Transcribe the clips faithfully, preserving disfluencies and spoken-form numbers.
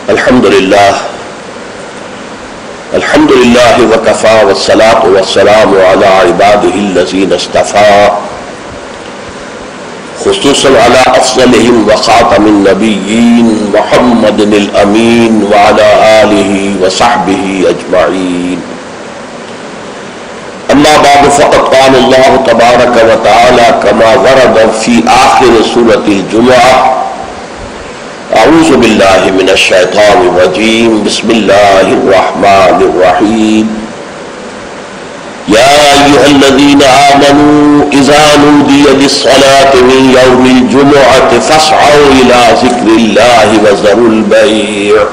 الحمد للہ الحمد للہ وکفا والصلاة والسلام علی عباده الذین اصطفى خصوصا على افضلهم وخاتم النبیین محمد الامین وعلى آلہ وصحبہ اجمعین. اما بعد فقد قال اللہ تبارک وتعالی كما ورد في آخر سورة الجمعہ: اعوذ باللہ من الشیطان الرجیم بسم اللہ الرحمن الرحیم. یا ایہا الذین آمنوا اذا نودی للصلاة من یوم الجمعة فاسعوا الى ذکر اللہ وذروا البیع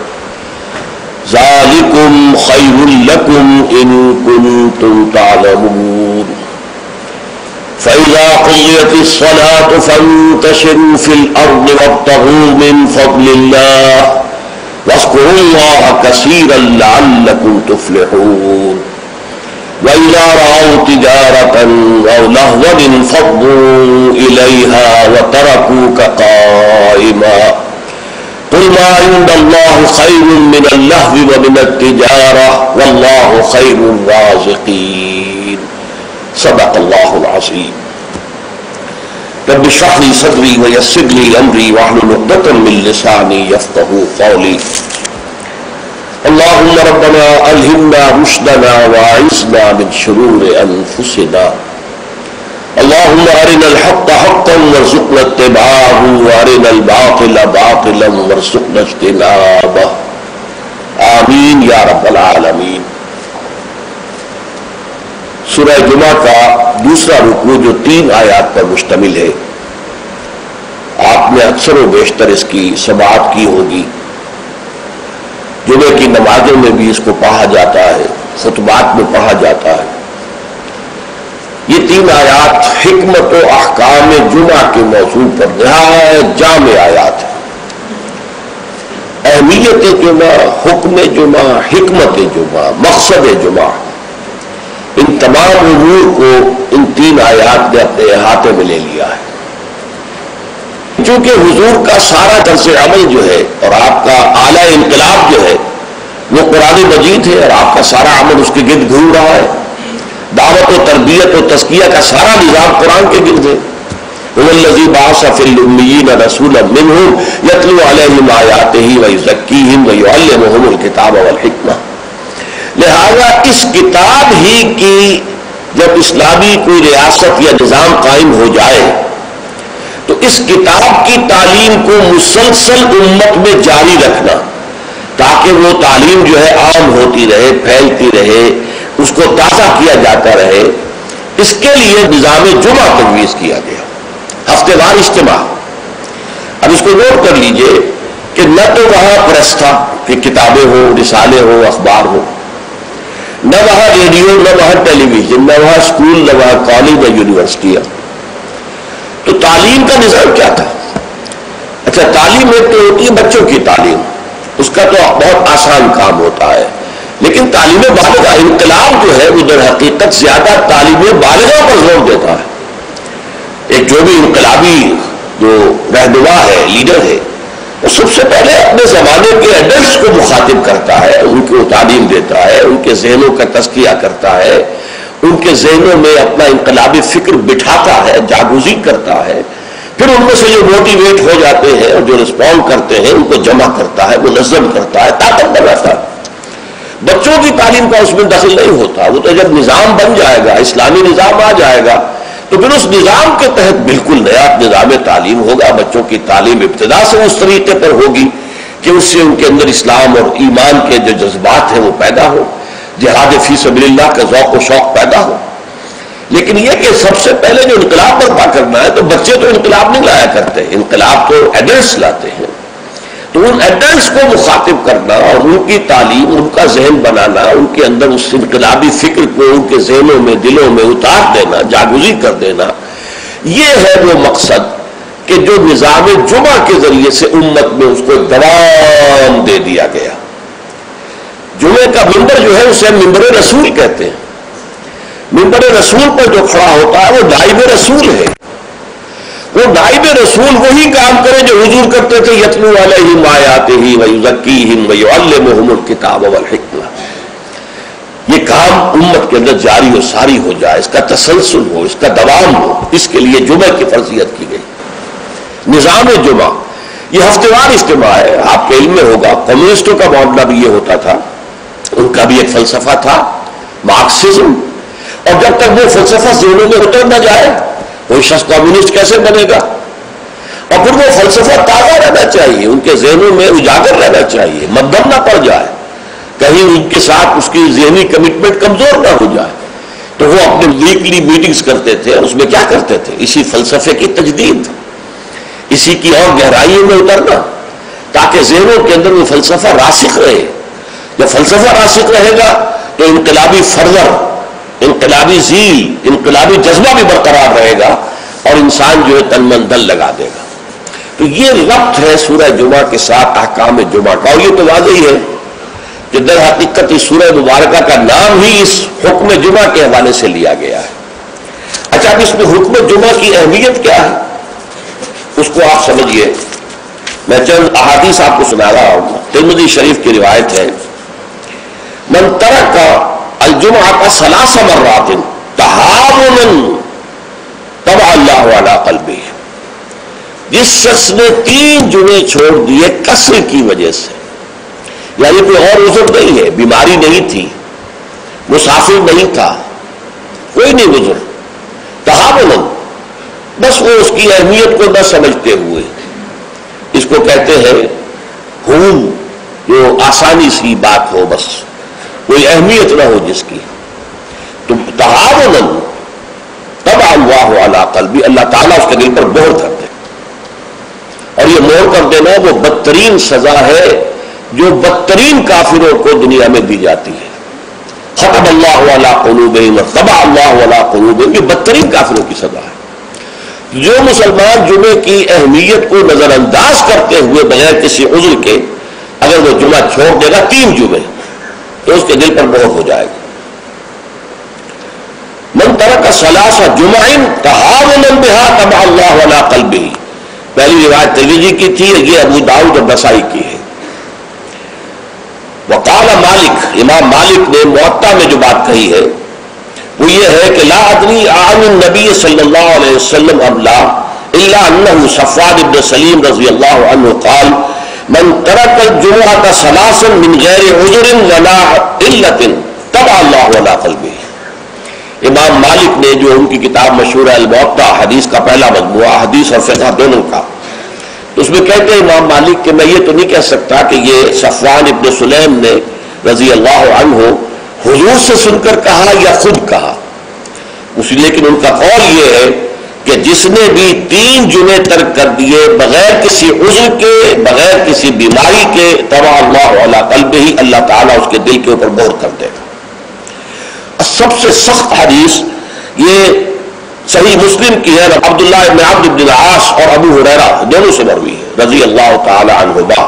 ذالکم خیر لکم ان کنتم تعلمون. فَإِذَا قُضِيَتِ الصَّلَاةُ فَانتَشِرُوا فِي الْأَرْضِ وَابْتَغُوا مِنْ فَضْلِ اللَّهِ وَاذْكُرُوا اللَّهَ كَثِيرًا لَعَلَّكُمْ تُفْلِحُونَ. وَإِذَا رَأَوْا تِجَارَةً أَوْ لَهْوًا انفَضُّوا إِلَيْهَا وَتَرَكُوكَ قَائِمًا. قُلْ مَا عِندَ اللَّهِ خَيْرٌ مِّنَ اللَّهْوِ وَمِنَ التِّجَارَةِ وَاللَّهُ خَيْرُ الرَّازِقِينَ. صدق اللہ العظیم. رب اشرح لي صدری ویسر لي امری واحلل عقدۃ من لسانی یفقهوا قولی. اللهم ربنا الہمنا رشدنا واعذنا من شرور انفسنا. اللهم ارنا الحق حقا وارزقنا اتباعه وارنا الباطل باطلا وارزقنا اجتنابه. آمین یا رب العالمین. سورہ جمعہ کا دوسرا رکوع جو تین آیات پر مشتمل ہے، آپ نے اکثر و بیشتر اس کی سماعت کی ہوگی. جمعے کی نمازوں میں بھی اس کو پڑھا جاتا ہے، خطبات میں پڑھا جاتا ہے. یہ تین آیات حکمت و احکام جمعہ کے موضوع پر نہایت جامع آیات ہیں. اہمیت جمعہ، حکم جمعہ، حکمت جمعہ، مقصد جمعہ، ان تمام امور کو ان تین آیات نے اپنے احاطے میں لے لیا ہے. چونکہ حضور کا سارا طرز عمل جو ہے اور آپ کا اعلی انقلاب جو ہے وہ قرآن مجید ہے، اور آپ کا سارا عمل اس کے گرد گھوم رہا ہے. دعوت و تربیت و تزکیہ کا سارا نظام قرآن کے گرد ہے. هو الذی بعث فی الامیین رسولا منہم یتلو علیہم آیاتہ ویزکیہم ویعلمہم الکتاب والحکمہ. لہذا اس کتاب ہی کی جب اسلامی کوئی ریاست یا نظام قائم ہو جائے تو اس کتاب کی تعلیم کو مسلسل امت میں جاری رکھنا، تاکہ وہ تعلیم جو ہے عام ہوتی رہے، پھیلتی رہے، اس کو تازہ کیا جاتا رہے، اس کے لیے نظام جمعہ تجویز کیا گیا. ہفتے وار اجتماع. اب اس کو نوٹ کر لیجئے کہ نہ تو وہاں پریس تھا کہ کتابیں ہوں، رسالے ہوں، اخبار ہوں، نہ وہاں ریڈیو، نہ وہاں ٹیلی ویژن، نہ وہاں اسکول، نہ وہاں کالج، نہ یونیورسٹیاں. تو تعلیم کا نظام کیا تھا؟ اچھا، تعلیم ایک تو ہوتی ہے بچوں کی تعلیم، اس کا تو بہت آسان کام ہوتا ہے. لیکن تعلیم بالغہ، انقلاب جو ہے وہ در حقیقت زیادہ تعلیم بالغہ پر زور دیتا ہے. ایک جو بھی انقلابی جو رہنما ہے، لیڈر ہے، وہ سب سے پہلے اپنے زمانے کے ایڈلٹس کو مخاطب کرتا ہے، ان کو تعلیم دیتا ہے، ان کے ذہنوں کا تزکیہ کرتا ہے، ان کے ذہنوں میں اپنا انقلابی فکر بٹھاتا ہے، جاگوزی کرتا ہے. پھر ان میں سے جو موٹیویٹ ہو جاتے ہیں اور جو رسپونڈ کرتے ہیں ان کو جمع کرتا ہے، منظم کرتا ہے، طاقت بناتا ہے. بچوں کی تعلیم کا اس میں دخل نہیں ہوتا. وہ تو جب نظام بن جائے گا، اسلامی نظام آ جائے گا، تو پھر اس نظام کے تحت بالکل نیا نظام تعلیم ہوگا. بچوں کی تعلیم ابتدا سے اس طریقے پر ہوگی کہ اس سے ان کے اندر اسلام اور ایمان کے جو جذبات ہیں وہ پیدا ہو، جہاد فی سبیل اللہ کا ذوق و شوق پیدا ہو. لیکن یہ کہ سب سے پہلے جو انقلاب برپا کرنا ہے، تو بچے تو انقلاب نہیں لایا کرتے، انقلاب تو ایڈلٹس لاتے ہیں. تو ان ایڈلٹس کو مخاطب کرنا اور ان کی تعلیم، ان کا ذہن بنانا، ان کے اندر اس انقلابی فکر کو ان کے ذہنوں میں، دلوں میں اتار دینا، جاگوزی کر دینا، یہ ہے وہ مقصد کہ جو نظام جمعہ کے ذریعے سے امت میں اس کو دوام دے دیا گیا. جمعے کا ممبر جو ہے اسے ممبر رسول کہتے ہیں. ممبر رسول پر جو کھڑا ہوتا ہے وہ نائب رسول ہے. وہ نائب رسول وہی کام کرے جو حضور کرتے تھے، یتلو علیہم آیاتہ ویزکیہم ویعلمہم الکتاب والحکمہ. یہ کام امت کے اندر جاری و ساری ہو جائے، اس کا تسلسل ہو، اس کا دوام ہو، اس کے لیے جمعہ کی فرضیت کی گئی. نظام جمعہ یہ ہفتے وار اجتماع ہے. آپ کے علم میں ہوگا کمیونسٹوں کا معاملہ بھی یہ ہوتا تھا، ان کا بھی ایک فلسفہ تھا مارکسزم، اور جب تک وہ فلسفہ ذہنوں میں اتر نہ جائے کوئی شخص کمیونسٹ کیسے بنے گا؟ اور پھر وہ فلسفہ تازہ رہنا چاہیے، ان کے ذہنوں میں اجاگر رہنا چاہیے، مدھم نہ پڑ جائے، کہیں ان کے ساتھ اس کی ذہنی کمٹمنٹ کمزور نہ ہو جائے. تو وہ اپنے ویکلی میٹنگز کرتے تھے، اور اس میں کیا کرتے تھے؟ اسی فلسفے کی تجدید، اسی کی اور گہرائیوں میں اترنا، تاکہ ذہنوں کے اندر وہ فلسفہ راسخ رہے. جب فلسفہ راسخ رہے گا تو انقلابی فرور، انقلابی ذیل، انقلابی جذبہ بھی برقرار رہے گا، اور انسان جو ہے تن من دل لگا دے گا. تو یہ ربط ہے سورہ جمعہ کے ساتھ احکام جمعہ کا، اور یہ تو واضح ہی ہے کہ در حقیقت اس سورہ مبارکہ کا نام ہی اس حکم جمعہ کے حوالے سے لیا گیا ہے. اچھا، اب اس میں حکم جمعہ کی اہمیت کیا ہے اس کو آپ سمجھیے. میں چند احادیث آپ کو سنا رہا ہوں. ترمذی شریف کی روایت ہے، من ترک الجمعہ کا ثلاث مرات تہاونا طبع اللہ علی قلبہ، جس شخص نے تین جمعے چھوڑ دیے کسر کی وجہ سے، یعنی کوئی اور عذر نہیں ہے، بیماری نہیں تھی، مسافر نہیں تھا، کوئی نہیں عذر، تہاونا، بس وہ اس کی اہمیت کو نہ سمجھتے ہوئے، اس کو کہتے ہیں ہون، جو آسانی سی بات ہو، بس کوئی اہمیت نہ ہو جس کی، تو تہاونا طبع اللہ علی قلبی، اللہ تعالیٰ اس کے دل پر مہر کر دے. اور یہ مہر کر دینا وہ بدترین سزا ہے جو بدترین کافروں کو دنیا میں دی جاتی ہے. ختم اللہ علی قلوبہم طبع اللہ علی قلوبہم، یہ بدترین کافروں کی سزا ہے. جو مسلمان جمعے کی اہمیت کو نظر انداز کرتے ہوئے بغیر کسی عذر کے اگر وہ جمعہ چھوڑ دے گا تین جمعے، تو اس کے دل پر مہر ہو جائے گا. من ترک ثلاث جمع تہاونا بہا طبع اللہ علی قلبہ، پہلی روایت ترمذی کی تھی، یہ ابو داؤد اور نسائی کی ہے. وقال مالک، امام مالک نے موطا میں جو بات کہی ہے وہ یہ ہے کہ لا ادری عن النبی صلی اللہ علیہ وسلم ابلا الا انہ صفوان بن سلیم رضی اللہ عنہ قال من ترک الجمعۃ ثلاثا من غیر عذر ولا علت طبع اللہ علی قلبہ. امام مالک نے جو ان کی کتاب مشہور ہے الموطا، حدیث کا پہلا مجموعہ، حدیث اور فقہ دونوں کا، اس میں کہتے ہیں امام مالک کہ میں یہ تو نہیں کہہ سکتا کہ یہ صفوان ابن سلیم نے رضی اللہ عنہ حضور سے سن کر کہا یا خود کہا، اس لیکن ان کا قول یہ ہے کہ جس نے بھی تین جمعے ترک کر دیے بغیر کسی عذر کے، بغیر کسی بیماری کے، طبع اللہ علی قلبہ، اللہ تعالیٰ اس کے دل کے اوپر مہر کر دے گا. سب سے سخت حدیث یہ صحیح مسلم کی ہے، عبداللہ ابن عبد بن العاص اور ابو ہریرہ دونوں سے مروی ہے رضی اللہ تعالی عنہما،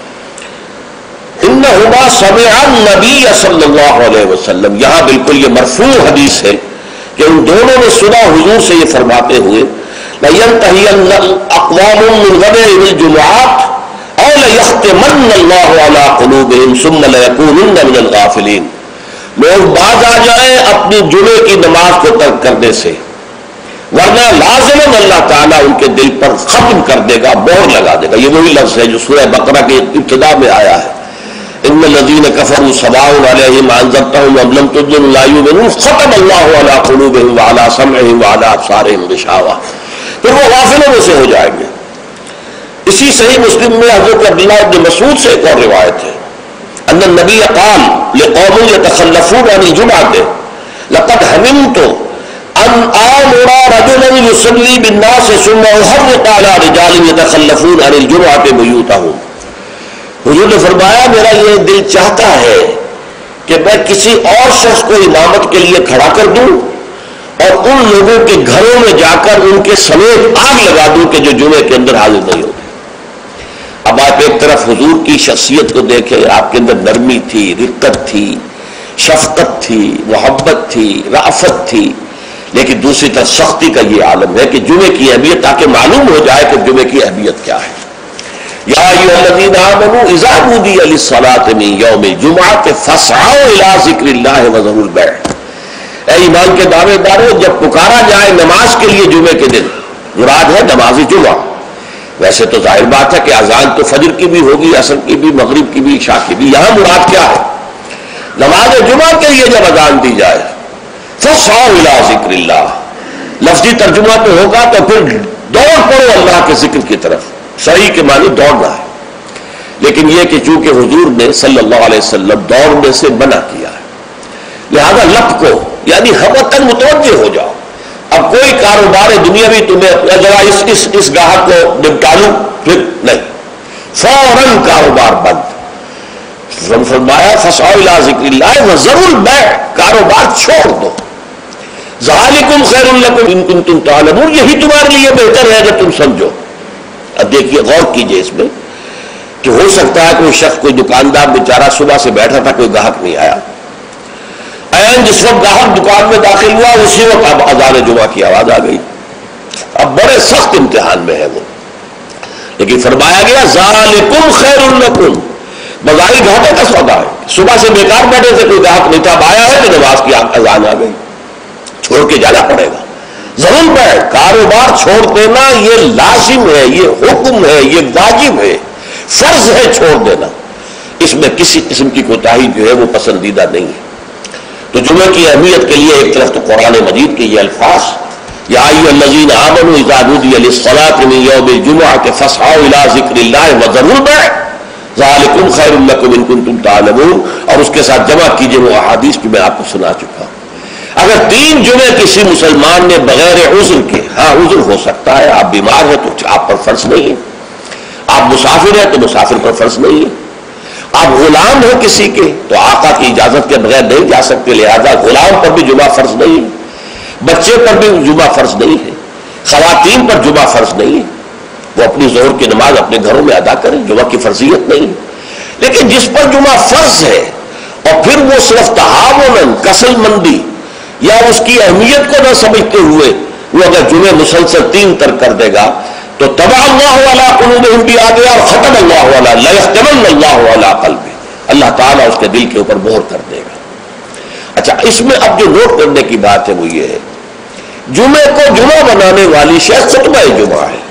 انہما سمع النبی صلی اللہ علیہ وسلم. یہاں بالکل یہ مرفوع حدیث ہے کہ ان دونوں نے سنا حضور سے یہ فرماتے ہوئے لَيَنْتَهِيَنَّ الْأَقْوَامُ مِنْ غَدَرِ الْجُمُعَاتِ أَوْ لَيَخْتِمَنَّ اللَّهُ عَلَىٰ قُلُوبِهِمْ ثُمَّ لَيَكُونُنَّ مِنَ الْغَافِلِينَ. لوگ باز آ جائیں اپنی جمعے کی نماز کو ترک کرنے سے، ورنہ لازماً اللہ تعالیٰ ان کے دل پر ختم کر دے گا، مہر لگا دے گا. یہ وہی لفظ ہے جو سورہ بقرہ کی ابتدا میں آیا ہے، ان الذین کفروا سواء علیہم انذرتہم ام لم تنذرہم لا یؤمنون ختم اللہ علی قلوبہم وعلی سمعہم وعلی ابصارہم غشاوہ. پھر وہ غافلوں میں سے ہو جائیں گے. اسی صحیح مسلم میں حضرت عبداللہ بن مسعود سے ایک اور روایت ہے، ان النبی قال لقوم يتخلفون عن الجمعة لقد هممت ان آمر رجلا يصلي بالناس ثم احرق على رجال يتخلفون عن الجمعة بيوتهم. حضور نے فرمایا میرا یہ دل چاہتا ہے کہ میں کسی اور شخص کو امامت کے لیے کھڑا کر دوں اور ان لوگوں کے گھروں میں جا کر ان کے سمیت آگ لگا دوں کہ جو جمعے کے اندر حاضر نہیں ہوتے. اب آپ ایک طرف حضور کی شخصیت کو دیکھیں، آپ کے اندر نرمی تھی، رقت تھی، شفقت تھی، محبت تھی، رأفت تھی، لیکن دوسری طرف سختی کا یہ عالم ہے کہ جمعے کی اہمیت، تاکہ معلوم ہو جائے کہ جمعے کی اہمیت کیا ہے۔ یا ایھا الذین آمنوا اذا نودی للصلاۃ من یوم الجمعۃ فاسعوا الی ذکر اللہ وذروا البیع۔ اے ایمان کے دعوے دارو، جب پکارا جائے نماز کے لیے جمعے کے دن، مراد ہے نماز جمعہ۔ ویسے تو ظاہر بات ہے کہ اذان تو فجر کی بھی ہوگی، عصر کی بھی، مغرب کی بھی، عشاء کی بھی، یہاں مراد کیا ہے؟ نماز جمعہ کے لیے جب اذان دی جائے فاسعوا الی ذکر اللہ، لفظی ترجمہ تو ہوگا تو پھر دوڑ پڑو اللہ کے ذکر کی طرف، صحیح کے معنی دوڑنا ہے، لیکن یہ کہ چونکہ حضور نے صلی اللہ علیہ وسلم دوڑنے سے منع کیا ہے، لہذا لپکو، یعنی ہمتاً متوجہ ہو جاؤ۔ اب کوئی کاروبار دنیاوی تمہیں ذرا اس اس اس گاہک کو نپٹا لوں، پھر نہیں، فوراً کاروبار بند۔ فرمایا فاسعوا الی ذکر اللہ وذروا البیع، کاروبار چھوڑ دو۔ ذالکم خیر لکم ان کنتم تعلمون، یہی تمہارے لیے بہتر ہے اگر تم سمجھو۔ اب دیکھیے، غور کیجئے اس میں کہ ہو سکتا ہے کوئی شخص، کوئی دکاندار بیچارہ صبح سے بیٹھا تھا، کوئی گاہک نہیں آیا، این جس وقت گاہک دکان میں داخل ہوا اسی وقت اب اذان جمعہ کی آواز آ گئی۔ اب بڑے سخت امتحان میں ہے وہ، لیکن فرمایا گیا ذالکم خیر لکم، بظاہر گھاٹے کا سودا ہے، صبح سے بیکار بیٹھے تھے، کوئی گاہک نہیں تھا، اب آیا ہے کہ نماز کی اذان آ گئی، چھوڑ کے جانا پڑے گا۔ ضرور ہے، کاروبار چھوڑ دینا یہ لازم ہے، یہ حکم ہے، یہ واجب ہے، فرض ہے چھوڑ دینا، اس میں کسی قسم کی کوتاہی جو ہے وہ پسندیدہ نہیں ہے۔ تو جمعے کی اہمیت کے لیے ایک طرف تو قرآن مجید کے یہ الفاظ، یا ایھا الذین آمنوا اذا نودی للصلاۃ من یوم الجمعۃ فاسعوا الی ذکر اللہ وذروا البیع ذالکم خیر لکم ان کنتم تعلمون، اور اس کے ساتھ جمع کیجئے وہ احادیث جو میں آپ کو سنا چکا ہوں۔ اگر تین جمعے کسی مسلمان نے بغیر عذر کے، ہاں عذر ہو سکتا ہے، آپ بیمار ہیں تو آپ پر فرض نہیں ہے، آپ مسافر ہیں تو مسافر پر فرض نہیں ہے، آپ غلام ہیں کسی کے تو آقا کی اجازت کے بغیر نہیں جا سکتے، لہذا غلام پر بھی جمعہ فرض نہیں ہے، بچے پر بھی جمعہ فرض نہیں ہے، خواتین پر جمعہ فرض نہیں ہے، وہ اپنی ظہر کی نماز اپنے گھروں میں ادا کریں، جمعہ کی فرضیت نہیں ہے۔ لیکن جس پر جمعہ فرض ہے اور پھر وہ صرف تہاون، کسل مندی یا اس کی اہمیت کو نہ سمجھتے ہوئے وہ اگر جمعے مسلسل تین ترک کر دے گا تو طبع اللہ علی قلوبہم بھی آ گیا، اور ختم اللہ علی لیختمن اللہ علی قلبہ، اللہ تعالیٰ اس کے دل کے اوپر مہر کر دے گا۔ اچھا، اس میں اب جو نوٹ کرنے کی بات ہے وہ یہ ہے، جمعے کو جمعہ بنانے والی شے خطبہ جمعہ ہے۔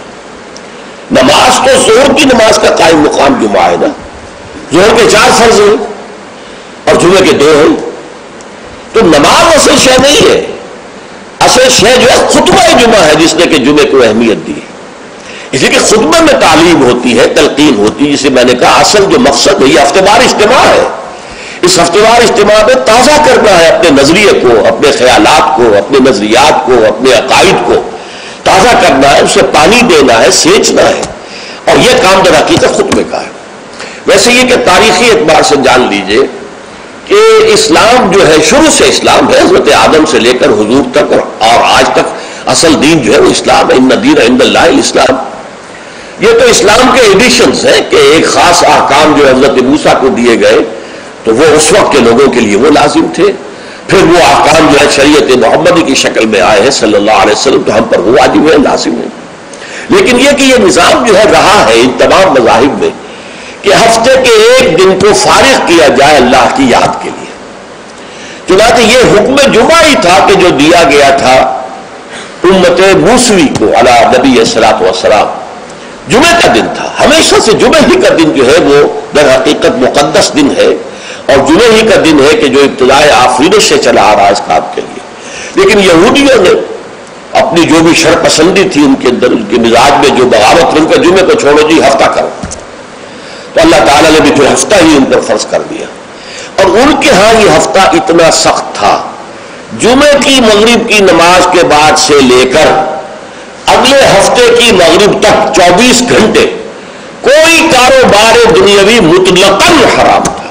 نماز تو ظہر کی نماز کا قائم مقام جمعہ ہے نا، ظہر کے چار فرض ہیں اور جمعے کے دو ہیں، تو نماز اصل شے نہیں ہے، اصل شے جو ہے خطبہ جمعہ ہے، جس نے کہ جمعے کو اہمیت دی ہے۔ اس لیے کہ خطبے میں تعلیم ہوتی ہے، تلقین ہوتی ہے، جسے میں نے کہا اصل جو مقصد ہے یہ ہفتہ وار اجتماع ہے، اس ہفتہ وار اجتماع میں تازہ کرنا ہے اپنے نظریے کو، اپنے خیالات کو، اپنے نظریات کو، اپنے عقائد کو تازہ کرنا ہے، اسے پانی دینا ہے، سینچنا ہے، اور یہ کام در حقیقت خطبے کا ہے۔ ویسے یہ کہ تاریخی اعتبار سے جان لیجئے کہ اسلام جو ہے، شروع سے اسلام ہے، حضرت آدم سے لے کر حضور تک اور آج تک اصل دین جو ہے وہ اسلام ہے، ان الدین عند اللہ الاسلام۔ یہ تو اسلام کے ایڈیشنز ہیں کہ ایک خاص احکام جو حضرت موسیٰ کو دیے گئے تو وہ اس وقت کے لوگوں کے لیے وہ لازم تھے، پھر وہ احکام جو ہے شریعت محمدی کی شکل میں آئے ہیں صلی اللہ علیہ وسلم تو ہم پر وہ واجب ہے، لازم ہے۔ لیکن یہ کہ یہ نظام جو ہے رہا ہے ان تمام مذاہب میں کہ ہفتے کے ایک دن کو فارغ کیا جائے اللہ کی یاد کے لیے، چنانچہ یہ حکم جمعہ ہی تھا کہ جو دیا گیا تھا امت موسوی کو علی نبی الصلوۃ والسلام، جمعے کا دن تھا، ہمیشہ سے جمعے ہی کا دن جو ہے وہ در حقیقت مقدس دن ہے، اور جمعے ہی کا دن ہے کہ جو ابتدائے آفرینش سے چلا آ رہا ہے اس کام کے لیے۔ لیکن یہودیوں نے اپنی جو بھی شر پسندی تھی ان کے اندر، ان کے مزاج میں جو بغاوت تھی، ان کا جمعے کو چھوڑو جی ہفتہ کرو، تو اللہ تعالیٰ نے بھی پھر ہفتہ ہی ان پر فرض کر دیا، اور ان کے ہاں یہ ہفتہ اتنا سخت تھا، جمعے کی مغرب کی نماز کے بعد سے لے کر اگلے ہفتے کی مغرب تک چوبیس گھنٹے کوئی کاروبار دنیاوی مطلقاً حرام تھا۔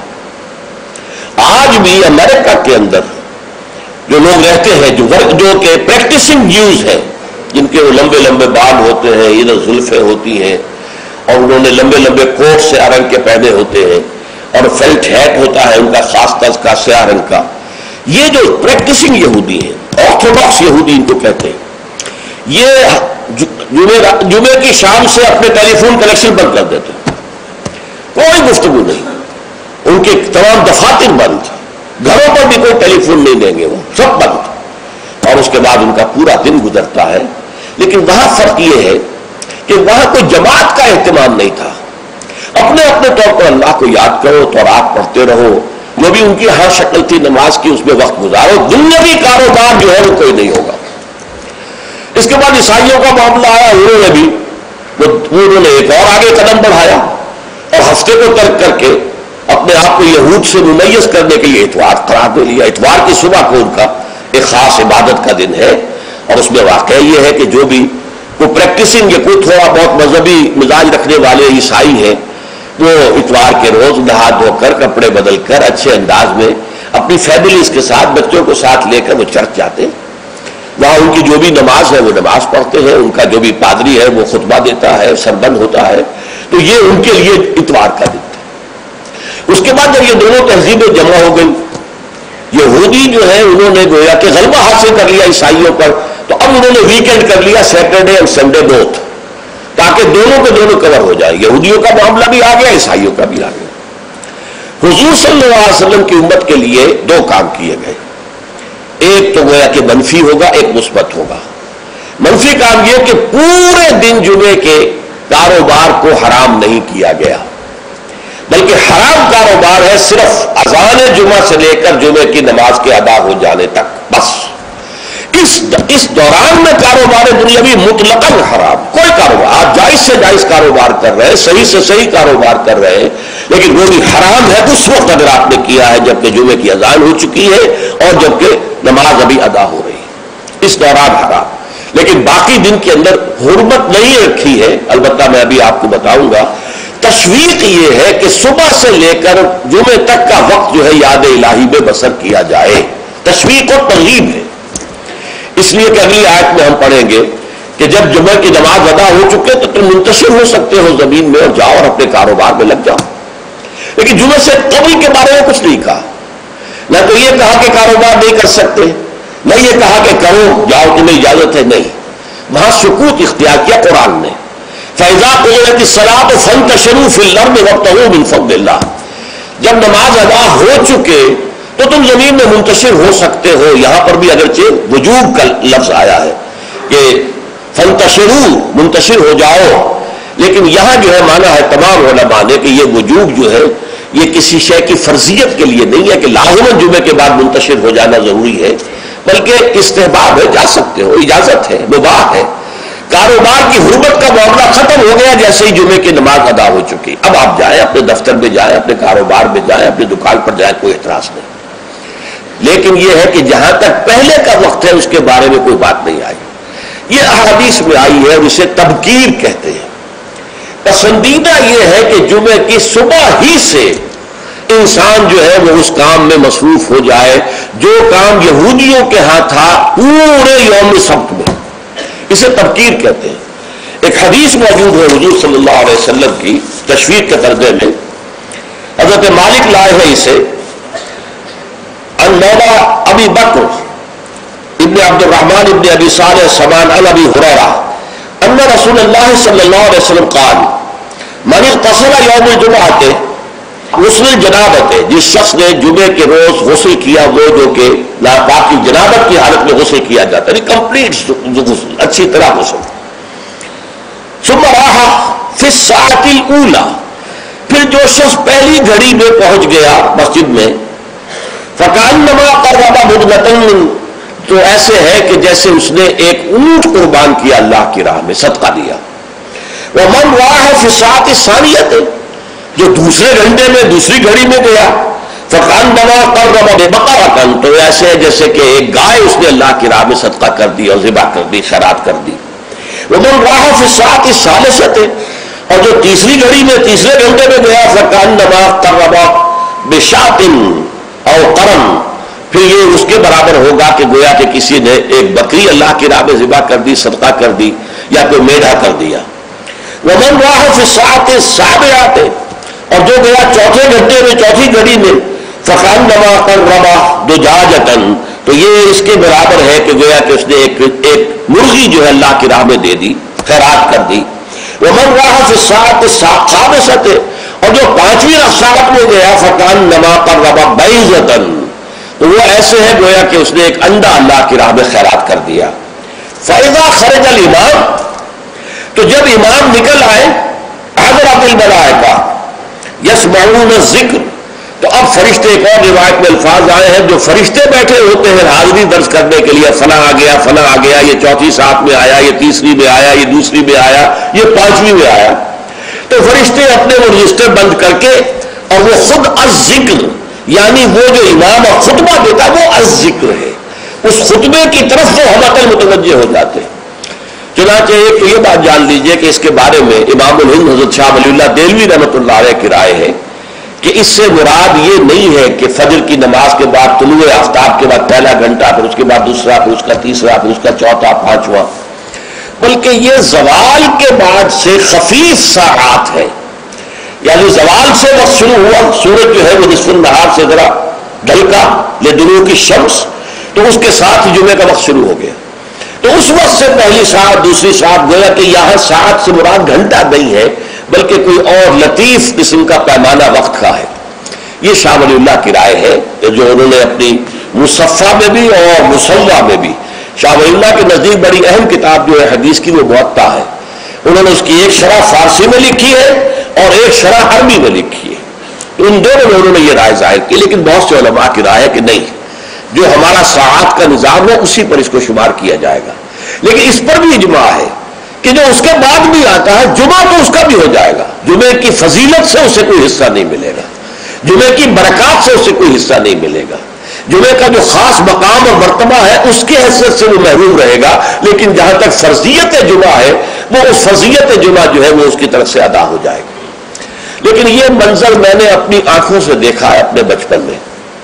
آج بھی امریکہ کے اندر جو لوگ رہتے ہیں، جو ورک جو کہ پریکٹسنگ جیوز ہیں، جن کے وہ لمبے لمبے بال ہوتے ہیں، ادھر زلفیں ہوتی ہیں، اور انہوں نے لمبے لمبے کوٹ سیاہ رنگ کے پہنے ہوتے ہیں، اور فیلٹ ہیٹ ہوتا ہے ان کا خاص طرز کا سیاہ رنگ کا، یہ جو پریکٹسنگ یہودی ہیں، آرتھوڈاکس یہودی ان کو کہتے ہیں. یہ جمعے کی شام سے اپنے ٹیلی فون کنیکشن بند کر دیتے ہیں, کوئی گفتگو نہیں, ان کے تمام دفاتر بند, گھروں پر بھی کوئی ٹیلی فون نہیں دیں گے, وہ سب بند, اور اس کے بعد ان کا پورا دن گزرتا ہے. لیکن وہاں فرق یہ ہے کہ وہاں کوئی جماعت کا اہتمام نہیں تھا, اپنے اپنے طور پر اللہ کو یاد کرو, تورات پڑھتے رہو, وہ بھی ان کی ہر شکل تھی نماز کی, اس میں وقت گزارو, دنیاوی کاروبار جو ہے وہ کوئی نہیں ہوگا. اس کے بعد عیسائیوں کا معاملہ آیا, انہوں نے بھی وہ انہوں نے ایک اور آگے قدم بڑھایا, اور ہفتے کو ترک کر کے اپنے آپ کو یہود سے ممیز کرنے کے لیے اتوار قرار دے لیا. اتوار کی صبح کو ان کا ایک خاص عبادت کا دن ہے, اور اس میں واقعہ یہ ہے کہ جو بھی کوئی پریکٹسنگ یا کوئی تھوڑا بہت مذہبی مزاج رکھنے والے عیسائی ہیں, وہ اتوار کے روز نہا دھو کر کپڑے بدل کر اچھے انداز میں اپنی فیملیز کے ساتھ بچوں کو ساتھ لے کر وہ چرچ جاتے ہیں. وہاں ان کی جو بھی نماز ہے وہ نماز پڑھتے ہیں, ان کا جو بھی پادری ہے وہ خطبہ دیتا ہے, سربند ہوتا ہے. تو یہ ان کے لیے اتوار کا دن تھا. اس کے بعد جب یہ دونوں تہذیبیں جمع ہو گئی, یہودی جو ہے انہوں نے گویا کہ غلبہ حاصل کر لیا عیسائیوں پر, تو اب انہوں نے ویکینڈ کر لیا, سیٹرڈے اور سنڈے بوتھ, تاکہ دونوں کے دونوں کور ہو جائے. یہودیوں کا معاملہ بھی آ گیا, عیسائیوں کا بھی آ گیا. حضور صلی اللہ علیہ وسلم کی امت کے لیے دو کام کیے گئے, ایک تو گویا کہ منفی ہوگا, ایک مثبت ہوگا. منفی کام یہ کہ پورے دن جمعے کے کاروبار کو حرام نہیں کیا گیا, بلکہ حرام کاروبار ہے صرف اذان جمعہ سے لے کر جمعے کی نماز کے ادا ہو جانے تک, بس. اس اس دوران میں کاروبار دنیاوی مطلقاً حرام, کوئی کاروبار, آپ جائز سے جائز کاروبار کر رہے ہیں, صحیح سے صحیح کاروبار کر رہے ہیں, لیکن وہ بھی حرام ہے اس وقت اگر آپ نے کیا ہے جبکہ جمعے کی اذان ہو چکی ہے اور جبکہ نماز ابھی ادا ہو رہی ہے, اس دوران حرام. لیکن باقی دن کے اندر حرمت نہیں رکھی ہے. البتہ میں ابھی آپ کو بتاؤں گا, تشویق یہ ہے کہ صبح سے لے کر جمعے تک کا وقت جو ہے یاد الہی میں بسر کیا جائے, تشویق اور ترغیب ہے. اس لیے کہ اگلی آیت میں ہم پڑھیں گے کہ جب جمعہ کی نماز ادا ہو چکے تو تم منتشر ہو سکتے ہو زمین میں اور جاؤ اور اپنے کاروبار میں لگ جاؤ. لیکن جمعے سے قبل کے بارے میں کچھ نہیں کہا, نہ تو یہ کہا کہ کاروبار نہیں کر سکتے, نہ یہ کہا کہ کرو جاؤ تمہیں اجازت ہے, نہیں. وہاں سکوت اختیار کیا قرآن نے. فَإِذَا قُضِيَتِ الصَّلَاةُ فَانتَشِرُوا فِي الْأَرْضِ وَابْتَغُوا مِن فَضْلِ اللَّهِ, جب نماز ادا ہو چکے تو تم زمین میں منتشر ہو سکتے ہو. یہاں پر بھی اگرچہ وجوب کا لفظ آیا ہے کہ فَانتَشِرُوا, منتشر ہو جاؤ, لیکن یہاں جو ہے مانا ہے تمام علماء نے کہ یہ وجوب جو ہے یہ کسی شے کی فرضیت کے لیے نہیں ہے کہ لازماً جمعے کے بعد منتشر ہو جانا ضروری ہے, بلکہ استحباب ہے, جا سکتے ہو, اجازت ہے, مباح ہے. کاروبار کی حرمت کا معاملہ ختم ہو گیا جیسے ہی جمعے کی نماز ادا ہو چکی. اب آپ جائیں, اپنے دفتر میں جائیں, اپنے کاروبار میں جائیں, اپنی دکان پر جائیں, کوئی اعتراض نہیں. لیکن یہ ہے کہ جہاں تک پہلے کا وقت ہے اس کے بارے میں کوئی بات نہیں آئی. یہ احادیث میں آئی ہے اور اسے تبکیر کہتے ہیں. پسندیدہ یہ ہے کہ جمعے کی صبح ہی سے انسان جو ہے وہ اس کام میں مصروف ہو جائے جو کام یہودیوں کے ہاں تھا پورے یوم سبت میں, اسے تبکیر کہتے ہیں. ایک حدیث موجود ہے حضور صلی اللہ علیہ وسلم کی تشویق کے ترجمے میں, حضرت مالک لائے ہیں اسے, ان مولا ابی بکر ابن عبد الرحمن ابن ابی صالح سمان عن ابی ہریرہ ان رسول اللہ صلی اللہ علیہ وسلم قال من اغتسل یوم الجمعۃ غسل جنابت, جس شخص نے جمعے کے روز غسل کیا, وہ جو کہ ناپاکی جنابت کی حالت میں غسل کیا جاتا ہے, کمپلیٹ غسل, اچھی طرح غسل. ثم راح فی الساعۃ الاولی, پھر جو شخص پہلی گھڑی میں پہنچ گیا مسجد میں, فکأنما قرب بدنة, تو ایسے ہے کہ جیسے اس نے ایک اونٹ قربان کیا اللہ کی راہ میں, صدقہ دیا. ومن راح فی الساعۃ الثانیۃ, جو دوسرے گھنٹے میں دوسری گھڑی میں گیا, فکأنما قرب بقرۃ, تو ایسے ہے جیسے کہ ایک گائے اس نے اللہ کی راہ میں صدقہ کر دی اور ذبح کر دی, خیرات کر دی. ومن راح فی الساعۃ الثالثۃ, اور جو تیسری گھڑی میں تیسرے گھنٹے میں گیا, فکأنما قرب بشاۃ او قرن, پھر یہ اس کے برابر ہوگا کہ گویا کہ کسی نے ایک بکری اللہ کی راہ میں ذبح کر دی, صدقہ کر دی, یا کوئی میڑھا کر دیا. ومن راح فی الساعۃ السابعۃ, اور جو گیا چوتھے گھنٹے میں چوتھی گھڑی میں, فکأنما قرب دجاجۃ, تو تو یہ اس کے برابر ہے کہ گویا کہ اس نے ایک ایک مرغی جو ہے اللہ کی راہ میں دے دی، خیرات کر دی. ومن راح فی الساعۃ الخامسۃ، اور جو پانچویں ساعت میں گیا فکان نما قرب بیضۃ، تو وہ ایسے ہے گویا کہ اس نے ایک انڈا اللہ کی راہ میں خیرات کر دیا. فاذا خرج الامام، تو جب امام نکل آئے، حضرت الملائکہ یسمعون الذکر، تو اب فرشتے، ایک اور روایت میں الفاظ آئے ہیں جو فرشتے بیٹھے ہوتے ہیں حاضری درج کرنے کے لیے، فلاں آ گیا فلاں آ گیا، یہ چوتھی ساتھ میں آیا، یہ تیسری میں آیا، یہ دوسری میں آیا، یہ پانچویں میں آیا. تو فرشتے اپنے وہ رجسٹر بند کر کے، اور وہ خود الذکر، یعنی وہ جو امام اور خطبہ دیتا وہ الذکر ہے، اس خطبے کی طرف وہ ہم عقل متوجہ ہو جاتے ہیں. چنانچہ ایک یہ بات جان لیجئے کہ اس کے بارے میں امام الہند حضرت شاہ ولی اللہ دہلوی رحمۃ اللہ علیہ کی رائے ہے کہ اس سے مراد یہ نہیں ہے کہ فجر کی نماز کے بعد طلوع آفتاب کے بعد پہلا گھنٹہ، پھر اس کے بعد دوسرا، پھر اس کا تیسرا، پھر اس کا چوتھا، پانچواں، بلکہ یہ زوال کے بعد سے خفیف ساعات ہے. یعنی زوال سے وقت شروع ہوا، سورج جو ہے وہ نصف النہار سے ذرا ڈھلکا لدنو کی شمس، تو اس کے ساتھ ہی جمعے کا وقت شروع ہو گیا. تو اس وقت سے پہلی ساعت، دوسری ساعت، گویا کہ یہاں ساعت سے مراد گھنٹہ نہیں ہے بلکہ کوئی اور لطیف قسم کا پیمانہ وقت کا ہے. یہ شاہ ولی اللہ کی رائے ہے جو انہوں نے اپنی مصفہ میں بھی اور مصوہ میں بھی، شاہ ولی اللہ کے نزدیک بڑی اہم کتاب جو ہے حدیث کی وہ موطا ہے. انہوں نے اس کی ایک شرح فارسی میں لکھی ہے اور ایک شرح عربی میں لکھی ہے. ان دونوں میں انہوں نے یہ رائے ظاہر کی، لیکن بہت سے علماء کی رائے ہے کہ نہیں، جو ہمارا ساعات کا نظام ہے اسی پر اس کو شمار کیا جائے گا. لیکن اس پر بھی اجماع ہے کہ جو اس کے بعد بھی آتا ہے جمعہ تو اس کا بھی ہو جائے گا، جمعے کی فضیلت سے اسے کوئی حصہ نہیں ملے گا، جمعے کی برکات سے اسے کوئی حصہ نہیں ملے گا، جمعے کا جو خاص مقام اور مرتبہ ہے اس کی حیثیت سے وہ محروم رہے گا. لیکن جہاں تک فرضیت جمعہ ہے وہ اس فرضیت جمعہ جو ہے وہ اس کی طرف سے ادا ہو جائے گا. لیکن یہ منظر میں نے اپنی آنکھوں سے دیکھا ہے اپنے بچپن میں،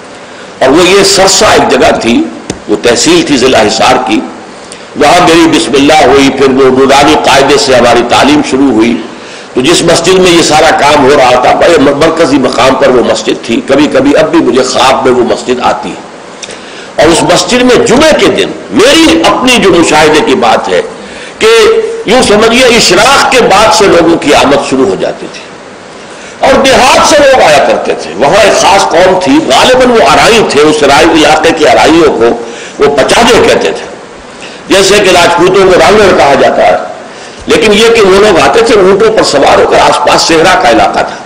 اور وہ یہ سرسا ایک جگہ تھی، وہ تحصیل تھی ضلع حصار کی، وہاں میری بسم اللہ ہوئی، پھر وہ نورانی قاعدے سے ہماری تعلیم شروع ہوئی. تو جس مسجد میں یہ سارا کام ہو رہا تھا بڑے مرکزی مقام پر وہ مسجد تھی. کبھی کبھی اب بھی مجھے خواب میں وہ مسجد آتی ہے، اور اس مسجد میں جمعے کے دن میری اپنی جو مشاہدے کی بات ہے کہ یوں سمجھیے اشراق کے بعد سے لوگوں کی آمد شروع ہو جاتی تھی، اور دیہات سے لوگ آیا کرتے تھے. وہاں ایک خاص قوم تھی، غالباً وہ ارائی تھے، اس رائی علاقے کے ارائیوں کو وہ پچاجے کہتے تھے، جیسے کہ راجپوتوں کو رانگڑ کہا جاتا ہے. لیکن یہ کہ وہ لوگ آتے تھے اونٹوں پر سوار ہو کر، آس پاس صحرا کا علاقہ تھا،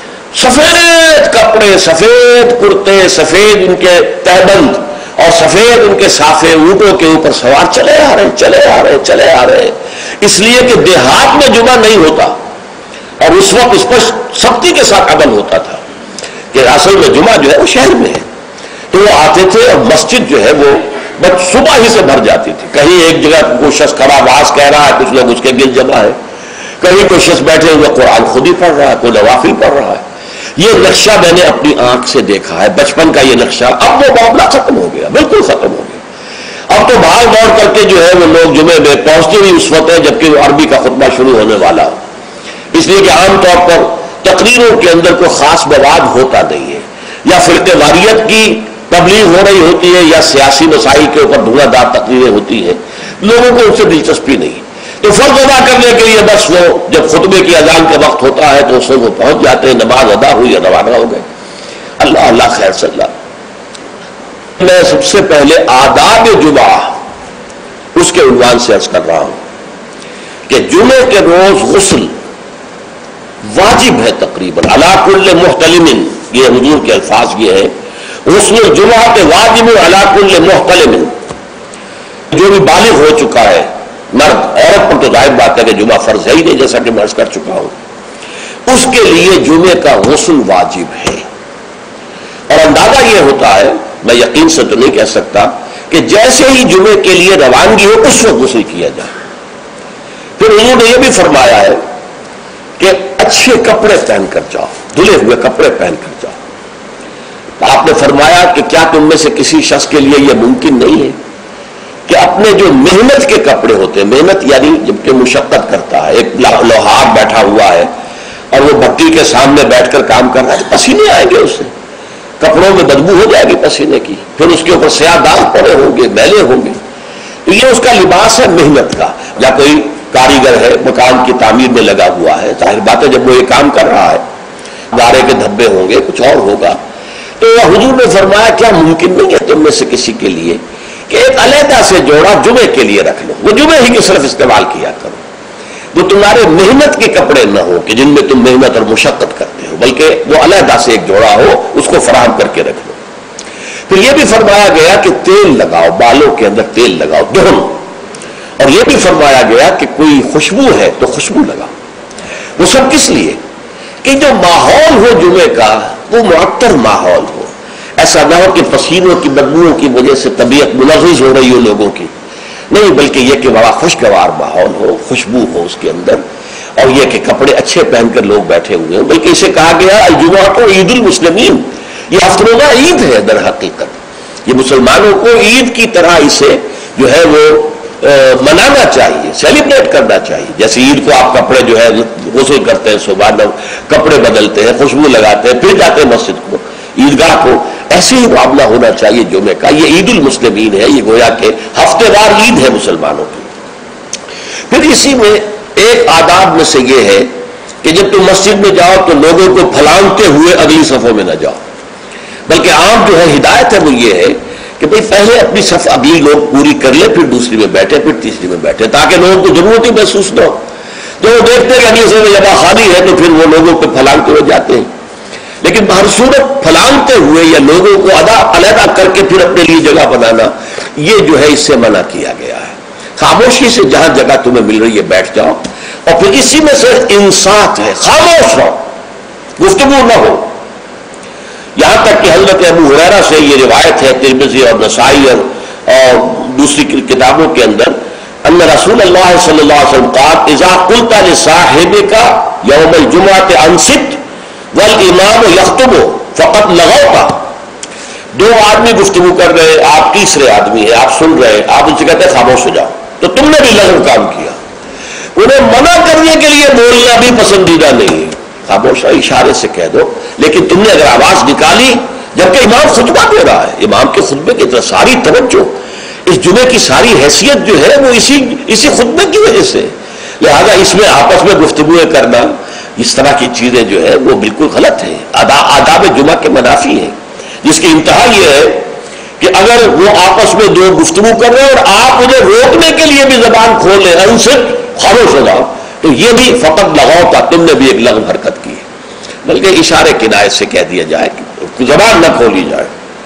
سفید کپڑے، سفید کرتے، سفید ان کے تہبند اور سفید ان کے صافے، اونٹوں کے اوپر سوار چلے آ رہے چلے آ رہے چلے آ رہے اس لیے کہ دیہات میں جمعہ نہیں ہوتا، اور اس وقت اس پر سختی کے ساتھ عمل ہوتا تھا کہ اصل میں جمعہ جو ہے وہ شہر میں ہے. تو وہ آتے تھے اور مسجد جو ہے وہ بس صبح ہی سے بھر جاتی تھی. کہیں ایک جگہ کوئی شخص کھڑا واز کہہ رہا ہے، کچھ لوگ اس کے گرد جمع ہے، کہیں کوئی شخص بیٹھے ہوئے قرآن خود ہی پڑھ رہا ہے، کوئی نوافل پڑھ رہا ہے. یہ نقشہ میں نے اپنی آنکھ سے دیکھا ہے، بچپن کا یہ نقشہ. اب وہ معاملہ ختم ہو گیا، بالکل ختم ہو گیا. اب تو بھاگ دوڑ کر کے جو ہے وہ لوگ جمعے میں پہنچتے ہی اس وقت ہے جبکہ وہ عربی کا خطبہ شروع ہونے والا ہو، اس لیے کہ عام طور پر تقریروں کے اندر کوئی خاص مواد ہوتا نہیں ہے، یا فرقہ واریت کی تبلیغ ہو رہی ہوتی ہے، یا سیاسی مسائل کے اوپر دھواں دار تقریریں ہوتی ہیں. لوگوں کو ان سے دلچسپی نہیں. تو فرض ادا کرنے کے لیے بس وہ جب خطبے کی اذان کا وقت ہوتا ہے تو اس میں وہ پہنچ جاتے ہیں، نماز ادا ہوئی یا روانہ ہو گئے. اللہ اللہ خیر صلی اللہ. میں سب سے پہلے آداب جمعہ اس کے عنوان سے عرض کر رہا ہوں کہ جمعے کے روز غسل واجب ہے تقریباً علی کل محتلم. یہ حضور کے الفاظ یہ ہے، غسل الجمعہ کے واجب علی کل محتلم. جو بھی بالغ ہو چکا ہے مرد، عورت پر تو ظاہر بات ہے کہ جمعہ فرض ہے ہی نہیں، جیسا کہ میں عرض کر چکا ہوں، اس کے لیے جمعے کا غسل واجب ہے. اور اندازہ یہ ہوتا ہے، میں یقین سے تو نہیں کہہ سکتا، کہ جیسے ہی جمعے کے لیے روانگی ہو اس وقت غسل کیا جائے. پھر انہوں نے یہ بھی فرمایا ہے کہ اچھے کپڑے پہن کر جاؤ، دھلے ہوئے کپڑے پہن کر جاؤ. آپ نے فرمایا کہ کیا تم میں سے کسی شخص کے لیے یہ ممکن نہیں ہے کہ اپنے جو محنت کے کپڑے ہوتے ہیں، محنت یعنی جب کہ مشقت کرتا ہے، ایک لوہار بیٹھا ہوا ہے اور وہ بھٹی کے سامنے بیٹھ کر کام کر رہا ہے، پسینے آئیں گے اسے، کپڑوں میں بدبو ہو جائے گی پسینے کی، پھر اس کے اوپر سیاہ داغ پڑے ہوں گے، میلے ہوں گے. تو یہ اس کا لباس ہے محنت کا. یا کوئی کاریگر ہے مکان کی تعمیر میں لگا ہوا ہے، ظاہر بات ہے جب وہ یہ کام کر رہا ہے گارے کے دھبے ہوں گے، کچھ اور ہوگا. تو حضور نے فرمایا کیا ممکن نہیں ہے تم میں سے کسی کے لیے کہ ایک علیحدہ سے جوڑا جمعے کے لیے رکھ لو، وہ جمعے ہی کی صرف استعمال کیا کرو، وہ تمہارے محنت کے کپڑے نہ ہو کہ جن میں تم محنت اور مشقت کرتے ہو، بلکہ وہ علیحدہ سے ایک جوڑا ہو، اس کو فراہم کر کے رکھ لو. پھر یہ بھی فرمایا گیا کہ تیل لگاؤ، بالوں کے اندر تیل لگاؤ، دہن. اور یہ بھی فرمایا گیا کہ کوئی خوشبو ہے تو خوشبو لگاؤ. وہ سب کس لیے کہ جو ماحول ہو جمعے کا وہ معطر ماحول ہو، ایسا نہ ہو کہ پسینوں کی بدبوؤں کی وجہ سے طبیعت ملغز ہو رہی ہو لوگوں کی، نہیں، بلکہ یہ کہ بڑا خوشگوار ماحول ہو، خوشبو ہو اس کے اندر، اور یہ کہ کپڑے اچھے پہن کر لوگ بیٹھے ہوئے ہوں. بلکہ اسے کہا گیا الجمعہ کو عید المسلمین، یہ ہفتروزہ عید ہے در حقیقت. یہ مسلمانوں کو عید کی طرح اسے جو ہے وہ منانا چاہیے، سیلیبریٹ کرنا چاہیے. جیسے عید کو آپ کپڑے جو ہے غسل کرتے ہیں، صبح کپڑے بدلتے ہیں، خوشبو لگاتے ہیں، پھر جاتے ہیں مسجد کو، عیدگاہ کو، ایسے ہی معاملہ ہونا چاہیے جمعے کا. یہ عید المسلمین ہے، یہ گویا کہ ہفتے وار عید ہے مسلمانوں کی. پھر اسی میں ایک آداب میں سے یہ ہے کہ جب تم مسجد میں جاؤ تو لوگوں کو پھلانگتے ہوئے اگلی صفوں میں نہ جاؤ، بلکہ عام جو ہے ہدایت ہے وہ یہ ہے کہ بھئی پہلے اپنی صف اگلی لوگ پوری کر لے، پھر دوسری میں بیٹھے، پھر تیسری میں بیٹھے، تاکہ لوگوں کو ضرورت ہی محسوس نہ ہو. جو وہ دیکھتے ہیں کہ اگلی صف میں جگہ خالی ہے تو پھر وہ لوگوں کو پھلانگتے ہوئے جاتے ہیں. لیکن بہر صورت پھلانگتے ہوئے یا لوگوں کو ادا علیحدہ کر کے پھر اپنے لیے جگہ بنانا، یہ جو ہے اس سے منع کیا گیا ہے. خاموشی سے جہاں جگہ تمہیں مل رہی ہے بیٹھ جاؤ. اور پھر اسی میں سے انصات ہے، خاموش رہو، گفتگو نہ ہو. یہاں تک کہ حضرت ابو ہریرہ سے یہ روایت ہے ترمذی اور نسائی اور دوسری کتابوں کے اندر، ان رسول اللہ صلی اللہ علیہ وسلم قال اذا قلت لصاحبك يوم الجمعة انصت والامام يخطب فقد لغوت. دو آدمی گفتگو کر رہے، آپ تیسرے آدمی ہیں، آپ سن رہے، آپ ان سے کہتے ہیں خاموش ہو جاؤ، تو تم نے بھی لغو کام کیا. انہیں منع کرنے کے لیے بولنا بھی پسندیدہ نہیں ہے، خاموش اشارے سے کہہ دو. لیکن تم نے اگر آواز نکالی جبکہ امام خطبہ دے رہا ہے، امام کے خطبے کی طرف ساری توجہ، اس جمعے کی ساری حیثیت جو ہے وہ اسی اسی خطبے کی وجہ سے، لہذا اس میں آپس میں گفتگویں کرنا، اس طرح کی چیزیں جو ہے وہ بالکل غلط ہے، آداب جمعہ کے منافی ہیں. جس کی انتہا یہ ہے کہ اگر وہ آپس میں دو گفتگو کر رہے ہیں اور آپ انہیں روکنے کے لیے بھی زبان کھول لیں، ان سے خاموش ہو جاؤ، تو یہ بھی فقط لغو کا، تم نے بھی ایک لغو حرکت کی ہے. بلکہ اشارے کنایت سے کہہ دیا جائے کہ زبان نہ کھولی جائے.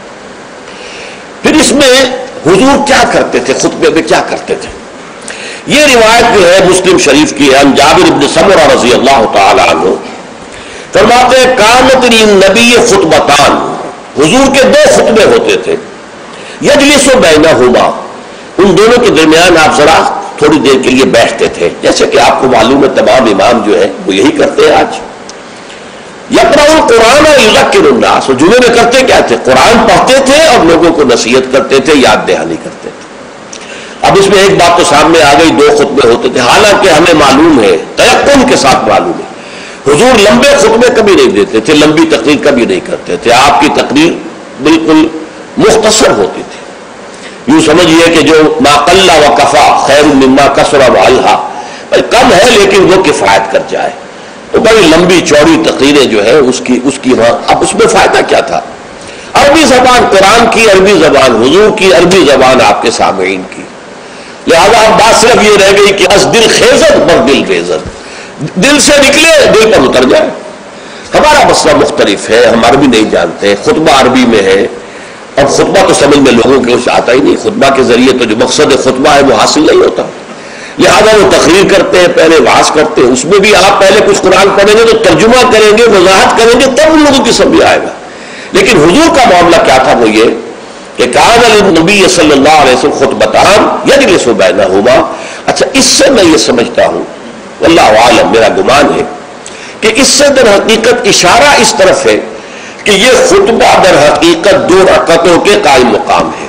پھر اس میں حضور کیا کرتے تھے، خطبے میں کیا کرتے تھے؟ یہ روایت جو ہے مسلم شریف کی ہے، عن جابر بن سمرہ رضی اللہ تعالی عنہ فرماتے ہیں کانت للنبی خطبتان، حضور کے دو خطبے ہوتے تھے، یجلس بینہما، ان دونوں کے درمیان آپ ذرا تھوڑی دیر کے لیے بیٹھتے تھے، جیسے کہ آپ کو معلوم ہے تمام امام جو ہے وہ یہی کرتے ہیں آج. یقرأ القرآن یذکر الناس، جمعے میں کرتے کیا تھے؟ قرآن پڑھتے تھے اور لوگوں کو نصیحت کرتے تھے، یاد دہانی کرتے تھے. اب اس میں ایک بات تو سامنے آ گئی، دو خطبے ہوتے تھے، حالانکہ ہمیں معلوم ہے، تیقن کے ساتھ معلوم ہے، حضور لمبے خطبے کبھی نہیں دیتے تھے، لمبی تقریر کبھی نہیں کرتے تھے. آپ کی تقریر بالکل مختصر ہوتی تھی. یوں سمجھیے کہ جو ما قل و کفا خیر مما کثر و الہا، کم ہے لیکن وہ کفایت کر جائے. تو بڑی لمبی چوڑی تقریریں جو ہے اس کی اس کی وہاں، اب اس میں فائدہ کیا تھا؟ عربی زبان قرآن کی، عربی زبان حضور کی، عربی زبان آپ کے سامعین کی، لہذا اب بات صرف یہ رہ گئی کہ از دل خیزت بر دل ریزت، دل سے نکلے دل پر اتر جائے. ہمارا مسئلہ مختلف ہے، ہم عربی نہیں جانتے، خطبہ عربی میں ہے، اور خطبہ تو سمجھ میں لوگوں کے کچھ آتا ہی نہیں، خطبہ کے ذریعے تو جو مقصد خطبہ ہے وہ حاصل نہیں ہوتا، لہذا وہ تقریر کرتے ہیں، پہلے واعظ کرتے ہیں، اس میں بھی آپ پہلے کچھ قرآن پڑھیں گے تو ترجمہ کریں گے، وضاحت کریں گے، تب ان لوگوں کی سمجھ آئے گا. لیکن حضور کا معاملہ کیا تھا؟ وہ یہ کہ کان للنبی صلی اللہ علیہ وسلم خطبتان یجلس بینہما. اچھا، اس سے میں یہ سمجھتا ہوں، واللہ عالم، میرا گمان ہے کہ اس سے در حقیقت اشارہ اس طرف ہے کہ یہ خطبہ در حقیقت دو رکعتوں کے قائم مقام ہے.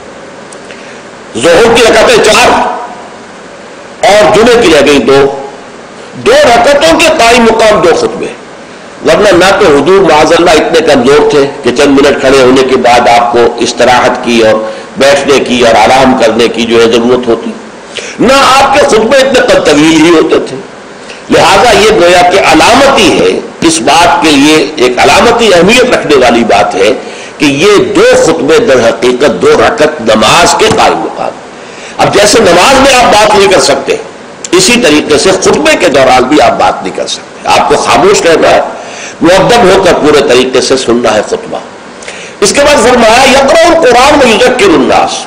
ظہر کی رکعتیں چار اور جمعے کی رہ گئی دو، دو رکعتوں کے قائم مقام دو خطبے. ورنہ نہ تو حضور معاذ اللہ اتنے کمزور تھے کہ چند منٹ کھڑے ہونے کے بعد آپ کو استراحت کی اور بیٹھنے کی اور آرام کرنے کی جو ہے ضرورت ہوتی، نہ آپ کے خطبے اتنے طویل ہی ہوتے تھے. لہذا یہ گویا کہ علامتی ہے، اس بات کے لیے ایک علامتی اہمیت رکھنے والی بات ہے کہ یہ دو خطبے در حقیقت دو رکعت نماز کے قائم مقام. اب جیسے نماز میں آپ بات نہیں کر سکتے، اسی طریقے سے خطبے کے دوران بھی آپ بات نہیں کر سکتے. آپ کو خاموش رہنا ہے، مؤدب ہو کر پورے طریقے سے سننا ہے خطبہ. اس کے بعد فرمایا یقرأ القرآن ویذکر الناس،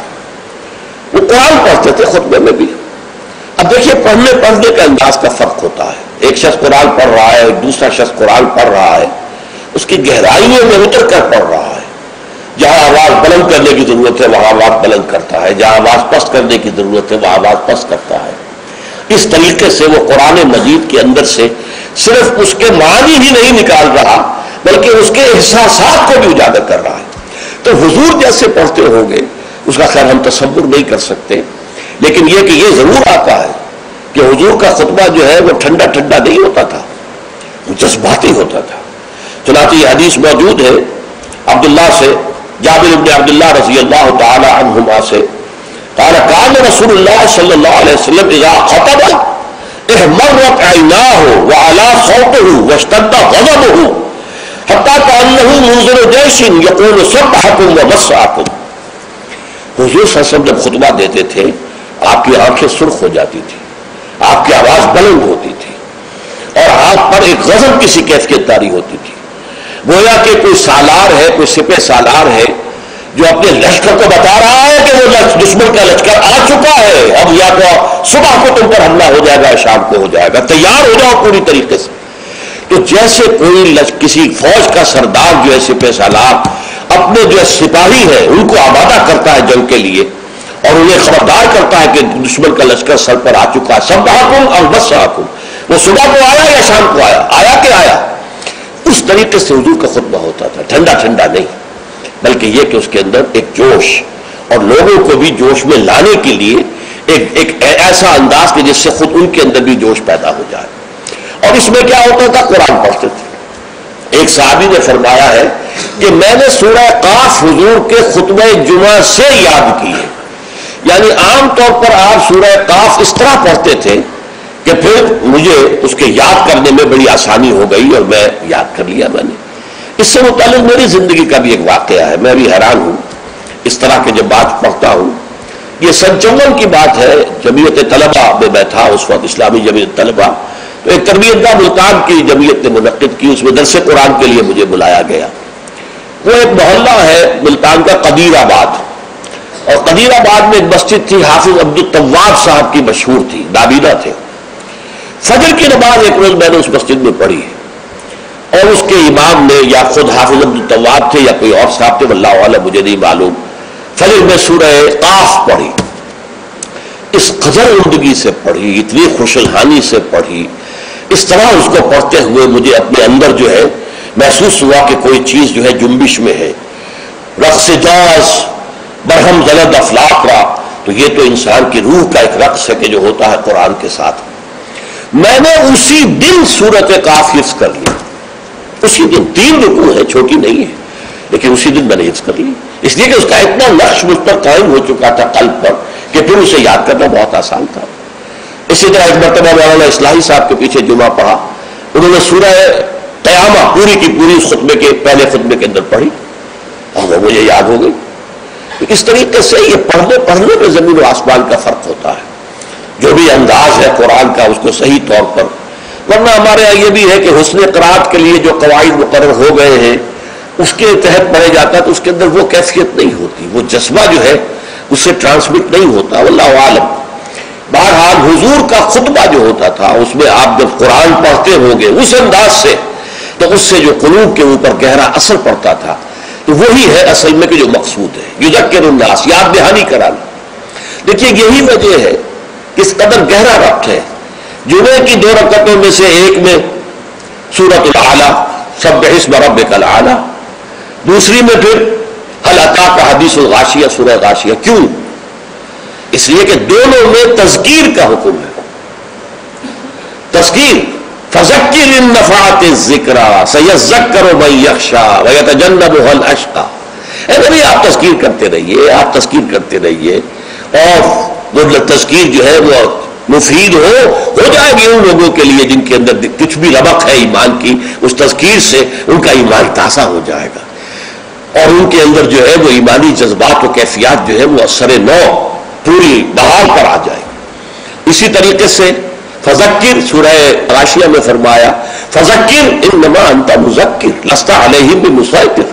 وہ قرآن پڑھتے تھے خطبے میں بھی. اب دیکھیے پڑھنے پڑھنے کا انداز کا فرق ہوتا ہے. ایک شخص قرآن پڑھ رہا ہے، دوسرا شخص قرآن پڑھ رہا ہے، اس کی گہرائیوں میں اتر کر پڑھ رہا ہے. جہاں آواز بلند کرنے کی ضرورت ہے وہاں آواز بلند کرتا ہے، جہاں آواز پست کرنے کی ضرورت ہے وہاں آواز پست کرتا ہے. اس طریقے سے وہ قرآن مجید کے اندر سے صرف اس کے معنی ہی نہیں نکال رہا بلکہ اس کے احساسات کو بھی اجاگر کر رہا ہے. تو حضور جیسے پڑھتے ہوں گے اس کا خیر ہم تصور نہیں کر سکتے، لیکن یہ کہ یہ ضرور آتا ہے کہ حضور کا خطبہ جو ہے وہ ٹھنڈا ٹھنڈا نہیں ہوتا تھا، وہ جذباتی ہوتا تھا. چنانچہ یہ حدیث موجود ہے عبداللہ سے، جابر بن عبداللہ رضی اللہ تعالی عنہما سے، قال كان رسول اللہ صلی اللہ علیہ وسلم اذا خطب احمرت عیناہ وعلا صوته واشتد غضبه حتی كأنه منذر جیش یقول صبحکم ومسعکم. حضور صلی اللہ علیہ وسلم جب خطبہ دیتے تھے آپ کی آنکھیں سرخ ہو جاتی تھی، آپ کی آواز بلند ہوتی تھی اور آپ پر ایک غضب کسی کیفیت طاری ہوتی تھی. گویا کہ کوئی سالار ہے، کوئی سپہ سالار ہے جو اپنے لشکر کو بتا رہا ہے کہ وہ دشمن کا لشکر آ چکا ہے، اب یا تو صبح کو تم پر حملہ ہو جائے گا، شام کو ہو جائے گا، تیار ہو جاؤ پوری طریقے سے. تو جیسے کوئی کسی فوج کا سردار جو ہے سپہ سالار اپنے جو سپاہی ہے ان کو آمادہ کرتا ہے جنگ کے لیے اور انہیں خبردار کرتا ہے کہ دشمن کا لشکر سر پر آ چکا ہے، سب حکم اور بس حکم، وہ صبح کو آیا یا شام کو آیا، آیا کہ آیا. اس طریقے سے حضور کا خطبہ ہوتا تھا، ٹھنڈا ٹھنڈا نہیں بلکہ یہ کہ اس کے اندر ایک جوش اور لوگوں کو بھی جوش میں لانے کے لیے ایک ایک ایسا انداز کہ جس سے خود ان کے اندر بھی جوش پیدا ہو جائے. اور اس میں کیا ہوتا تھا، قرآن پڑھتے تھے. ایک صحابی نے فرمایا ہے کہ میں نے سورہ قاف حضور کے خطبہ جمعہ سے یاد کی ہے. یعنی عام طور پر آپ سورہ قاف اس طرح پڑھتے تھے کہ پھر مجھے اس کے یاد کرنے میں بڑی آسانی ہو گئی اور میں یاد کر لیا میں نے. اس سے متعلق میری زندگی کا بھی ایک واقعہ ہے، میں بھی حیران ہوں اس طرح کے جب بات پڑھتا ہوں. یہ سن چون کی بات ہے، جمعیت طلبہ میں میں تھا اس وقت، اسلامی جمعیت طلبہ، تو ایک تربیت گاہ ملتان کی جمعیت نے منعقد کی، اس میں درس قرآن کے لیے مجھے بلایا گیا. وہ ایک محلہ ہے ملتان کا قدیر آباد، اور قدیر آباد میں ایک مسجد تھی حافظ عبدالتواب صاحب کی مشہور تھی، نابینا تھے. فجر کی نماز ایک روز میں نے اس مسجد میں پڑھی اور اس کے امام نے یا خود حافظ عبدالتواب تھے یا کوئی اور صاحب تھے واللہ اعلم مجھے نہیں معلوم، فجر میں سورہ قاف پڑھی. اس قدر عمدگی سے پڑھی، اتنی خوشالحانی سے پڑھی، اس طرح اس کو پڑھتے ہوئے مجھے اپنے اندر جو ہے محسوس ہوا کہ کوئی چیز جو ہے جنبش میں ہے. رقص جاز برہم زلد افلاق را، تو یہ تو انسان کی روح کا ایک رقص ہے کہ جو ہوتا ہے قرآن کے ساتھ. میں نے اسی دن سورت قاف حفظ کر لی، اسی دن. تین رکوع ہے، چھوٹی نہیں ہے، لیکن اسی دن میں نے حفظ کر لی، اس لیے کہ اس کا اتنا نقش مجھ پر قائم ہو چکا تھا قلب پر کہ پھر اسے یاد کرنا بہت آسان تھا. اسی طرح ایک مرتبہ مولانا اصلاحی صاحب کے پیچھے جمعہ پڑھا، انہوں نے سورہ قیامہ پوری کی پوری اس خطبے کے پہلے خطبے کے اندر پڑھی اور وہ مجھے یاد ہو گئی. اس طریقے سے یہ پڑھنے پڑھنے میں زمین و آسمان کا فرق ہوتا ہے. جو بھی انداز ہے قرآن کا اس کو صحیح طور پر، ورنہ ہمارے یہاں یہ بھی ہے کہ حسن قرات کے لیے جو قواعد مقرر ہو گئے ہیں اس کے تحت پڑھے جاتا ہے تو اس کے اندر وہ کیفیت نہیں ہوتی، وہ جذبہ جو ہے اس سے ٹرانسمٹ نہیں ہوتا، واللہ عالم. بہرحال حضور کا خطبہ جو ہوتا تھا اس میں آپ جب قرآن پڑھتے ہوں گے اس انداز سے تو اس سے جو قلوب کے اوپر گہرا اثر پڑتا تھا تو وہی ہے اصل میں کہ جو مقصود ہے، یذکر الناس، یاد دہانی کرانا. دیکھیے یہی وجہ ہے کس قدر گہرا ربط ہے. جمعے کی دو رکعتوں میں سے ایک میں سورۃ الاعلیٰ سبح اسم ربک الاعلیٰ، دوسری میں پھر هل اتاک حدیث الغاشیہ سورہ غاشیہ. کیوں؟ اس لیے کہ دونوں میں تذکیر کا حکم ہے. تذکیر فذکر ان نفعت الذکریٰ سیذکر من یخشیٰ ویتجنبها الاشقیٰ. اے نبی آپ تذکیر کرتے رہیے، آپ تذکیر کرتے رہیے، اور وہ تذکیر جو ہے وہ مفید ہو ہو جائے گی ان لوگوں کے لیے جن کے اندر کچھ بھی رمق ہے ایمان کی. اس تذکیر سے ان کا ایمان تازہ ہو جائے گا، اور ان کے اندر جو ہے وہ ایمانی جذبات و کیفیات جو ہے وہ اثر نو پوری بحال پر آ جائے. اسی طریقے سے فذکر سورہ غاشیہ میں فرمایا فذکر انما انت مذکر لست علیہم بمسیطر.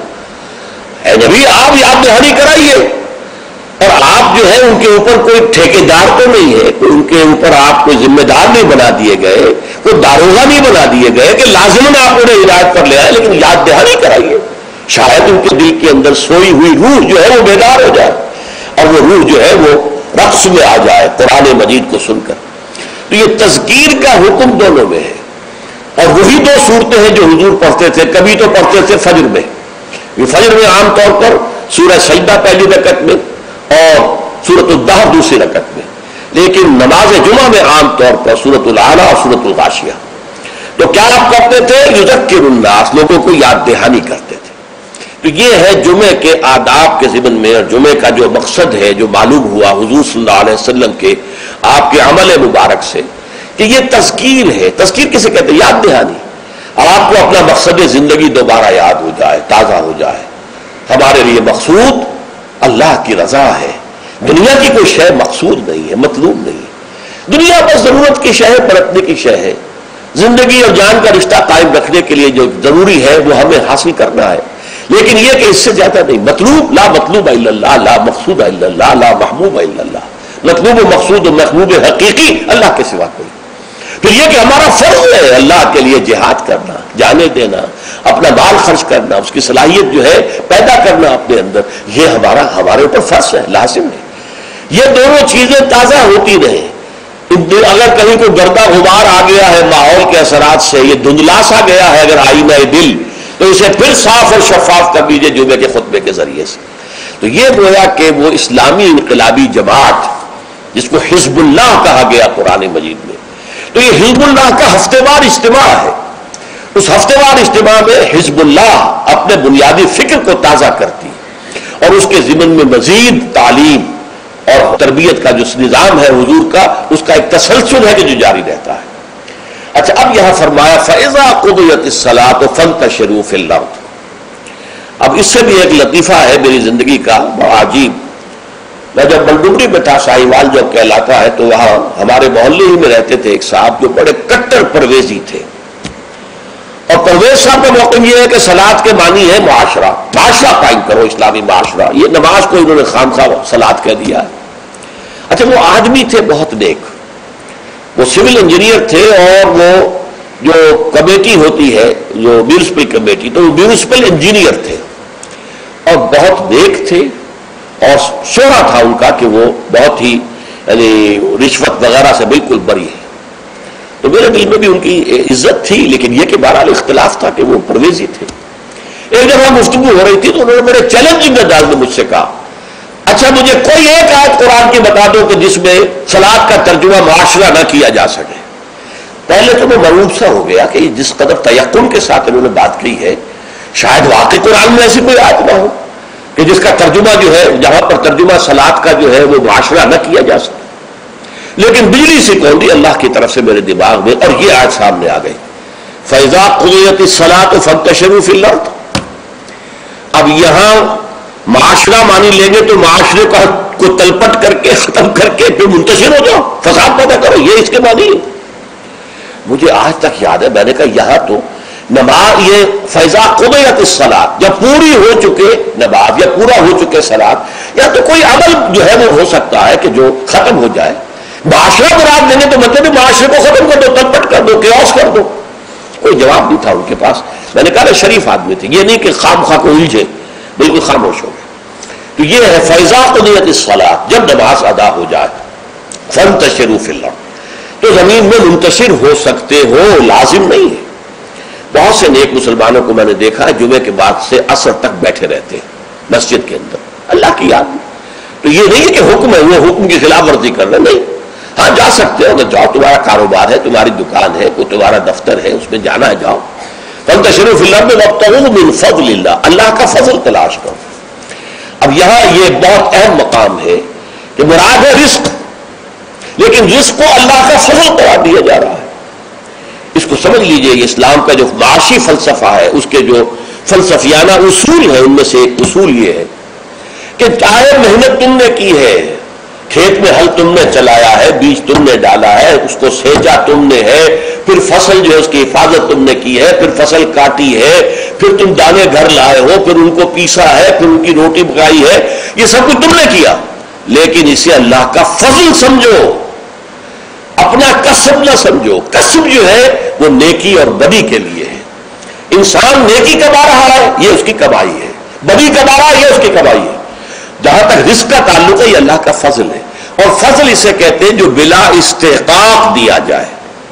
اے نبی آپ یاد دہانی کرائیے، اور آپ جو ہے ان کے اوپر کوئی ٹھیکیدار تو نہیں ہے، کوئی ان کے اوپر آپ کوئی ذمہ دار نہیں بنا دیے گئے، کوئی داروغہ نہیں بنا دیے گئے کہ لازماً آپ انہیں ہدایت پر لے آئے، لیکن یاد دہانی کرائیے. شاید ان کے دل کے اندر سوئی ہوئی روح جو ہے وہ بیدار ہو جائے، اور وہ روح جو ہے وہ رقص میں آ جائے قرآن مجید کو سن کر. تو یہ تذکیر کا حکم دونوں میں ہے، اور وہی دو صورتیں ہیں جو حضور پڑھتے تھے. کبھی تو پڑھتے تھے فجر میں، یہ فجر میں عام طور پر سورہ سجدہ پہلی رکعت میں اور سورۃ الدہر دوسری رکعت میں، لیکن نماز جمعہ میں عام طور پر سورۃ الاعلیٰ اور سورۃ الغاشیہ. تو کیا آپ کرتے تھے؟ یذکر الناس، لوگوں کو یاد دہانی کرتے تھے. تو یہ ہے جمعے کے آداب کے ضمن میں، اور جمعے کا جو مقصد ہے جو معلوم ہوا حضور صلی اللہ علیہ وسلم کے آپ کے عمل مبارک سے کہ یہ تذکیر ہے. تذکیر کسے کہتے ہیں؟ یاد دہانی. اب آپ کو اپنا مقصد زندگی دوبارہ یاد ہو جائے، تازہ ہو جائے. ہمارے لیے مقصود اللہ کی رضا ہے، دنیا کی کوئی شے مقصود نہیں ہے، مطلوب نہیں ہے. دنیا بس ضرورت کی شے ہے، پرتنے کی شے ہے. زندگی اور جان کا رشتہ قائم رکھنے کے لیے جو ضروری ہے وہ ہمیں حاصل کرنا ہے، لیکن یہ کہ اس سے زیادہ نہیں. مطلوب لا مطلوب الا اللہ، لا مقصود الا اللہ، لا محبوب الا اللہ. مطلوب و مقصود و محبوب حقیقی اللہ کے سوا کوئی. پھر یہ کہ ہمارا فرض ہے اللہ کے لیے جہاد کرنا، جانے دینا، اپنا مال خرچ کرنا، اس کی صلاحیت جو ہے پیدا کرنا اپنے اندر، یہ ہمارا ہمارے اوپر فرض ہے، لازم ہے. یہ دونوں چیزیں تازہ ہوتی رہیں. اگر کہیں کوئی گردہ غبار آ گیا ہے ماحول کے اثرات سے، یہ دھندلا سا گیا ہے اگر آئینہ دل، تو اسے پھر صاف اور شفاف کر دیجئے جمعے کے خطبے کے ذریعے سے. تو یہ گویا کہ وہ اسلامی انقلابی جماعت جس کو حزب اللہ کہا گیا قرآن مجید میں، تو یہ حزب اللہ کا ہفتے وار اجتماع ہے. اس ہفتے وار اجتماع میں حزب اللہ اپنے بنیادی فکر کو تازہ کرتی، اور اس کے ضمن میں مزید تعلیم اور تربیت کا جو نظام ہے حضور کا، اس کا ایک تسلسل ہے کہ جو جاری رہتا ہے. اچھا، اب یہاں فرمایا فَإِذَا قُضِيَتِ الصَّلَاةُ فَانتَشِرُوا فِي الْأَرْضِ. اب اس سے بھی ایک لطیفہ ہے میری زندگی کا بڑا عجیب. میں جب بلڈوبری میں تھا، ساہیوال جب کہلاتا ہے، تو وہاں ہمارے محلے ہی میں رہتے تھے ایک صاحب جو بڑے کٹر پرویزی تھے. اور پرویز صاحب کا موقع یہ ہے کہ صلاۃ کے معنی ہے معاشرہ، معاشرہ قائم کرو، اسلامی معاشرہ. یہ نماز کو انہوں نے خام خواہ صلاۃ کہہ دیا ہے. اچھا، وہ آدمی تھے بہت نیک، وہ سول انجینئر تھے، اور وہ جو کمیٹی ہوتی ہے جو میونسپل کمیٹی، تو وہ میونسپل انجینئر تھے اور بہت نیک تھے. اور شعرا تھا ان کا کہ وہ بہت ہی یعنی رشوت وغیرہ سے بالکل بری ہے. تو میرے دل میں بھی ان کی عزت تھی، لیکن یہ کہ بہرحال اختلاف تھا کہ وہ پرویزی تھے. ایک جگہ گفتگو ہو رہی تھی تو انہوں نے بڑے چیلنجنگ انداز میں مجھ سے کہا، اچھا مجھے کوئی ایک آیت قرآن کی بتا دو کہ جس میں صلاۃ کا ترجمہ معاشرہ نہ کیا جا سکے. پہلے تو میں معروف سا ہو گیا کہ جس قدر تیقن کے ساتھ انہوں نے بات کی ہے، شاید واقعی قرآن میں ایسی کوئی آیت نہ ہو کہ جس کا ترجمہ جو ہے، جہاں پر ترجمہ صلاۃ کا جو ہے وہ معاشرہ نہ کیا جا سکے. لیکن بجلی سے کون دی اللہ کی طرف سے میرے دماغ میں، اور یہ آیت سامنے آ گئی فَإِذَا قُضِيَتِ الصَّلَاةُ فَانتَشِرُوا فِي الْأَرْضِ. اب یہاں معاشرہ مانی لیں گے تو معاشرے کو تلپٹ کر کے ختم کر کے پھر منتشر ہو جاؤ، فساد پیدا کرو، یہ اس کے معنی ہے. مجھے آج تک یاد ہے، میں نے کہا یہاں تو نماز یہ فَإِذَا قُضِيَتِ الصَّلَاةُ جب پوری ہو چکے نماز یا پورا ہو چکے صلاۃ، یا تو کوئی عمل جو ہے وہ ہو سکتا ہے کہ جو ختم ہو جائے. معاشرہ مراد دیں گے تو مطلب معاشرے کو ختم کر دو، تلپٹ کر دو، کیوس کر دو. کوئی جواب نہیں تھا ان کے پاس. میں نے کہا شریف آدمی تھے، یہ نہیں کہ خام خواہ کو الجھے، بالکل خاموش ہو گئے. تو یہ ہے فَإِذَا قُضِيَتِ الصَّلَاةُ جب نماز ادا ہو جائے فَانتَشِرُوا فِي الْأَرْضِ. تو زمین میں منتشر ہو سکتے ہو، لازم نہیں ہے. بہت سے نیک مسلمانوں کو میں نے دیکھا ہے جمعے کے بعد سے عصر تک بیٹھے رہتے ہیں مسجد کے اندر اللہ کی یاد میں. تو یہ نہیں کہ حکم ہے وہ حکم کی خلاف ورزی کر رہے، نہیں. ہاں جا سکتے ہو، اگر جاؤ، تمہارا کاروبار ہے، تمہاری دکان ہے، کوئی تمہارا دفتر ہے، اس میں جانا ہے جاؤ. فانتشروا فی الارض وابتغوا من فضل اللہ، اللہ کا فضل تلاش کرو. اب یہاں یہ بہت اہم مقام ہے کہ مراد ہے رزق، لیکن رزق کو اللہ کا فضل قرار دیا جا رہا ہے. اس کو سمجھ لیجئے، یہ اسلام کا جو معاشی فلسفہ ہے، اس کے جو فلسفیانہ اصول ہیں، ان میں سے ایک اصول یہ ہے کہ چاہے محنت تم نے کی ہے، کھیت میں ہل تم نے چلایا ہے، بیج تم نے ڈالا ہے، اس کو سینچا تم نے ہے، پھر فصل جو ہے اس کی حفاظت تم نے کی ہے، پھر فصل کاٹی ہے، پھر تم دانے گھر لائے ہو، پھر ان کو پیسا ہے، پھر ان کی روٹی پکائی ہے، یہ سب کچھ تم نے کیا، لیکن اسے اللہ کا فضل سمجھو، اپنا کسب نہ سمجھو. کسب جو ہے وہ نیکی اور بدی کے لیے ہے. انسان نیکی کما رہا ہے، یہ اس کی کمائی ہے، بدی کما رہا ہے، یہ اس کی کمائی ہے. جہاں تک رزق کا تعلق ہے، یہ اللہ کا فضل ہے. اور فضل اسے کہتے ہیں جو بلا استحقاق دیا جائے،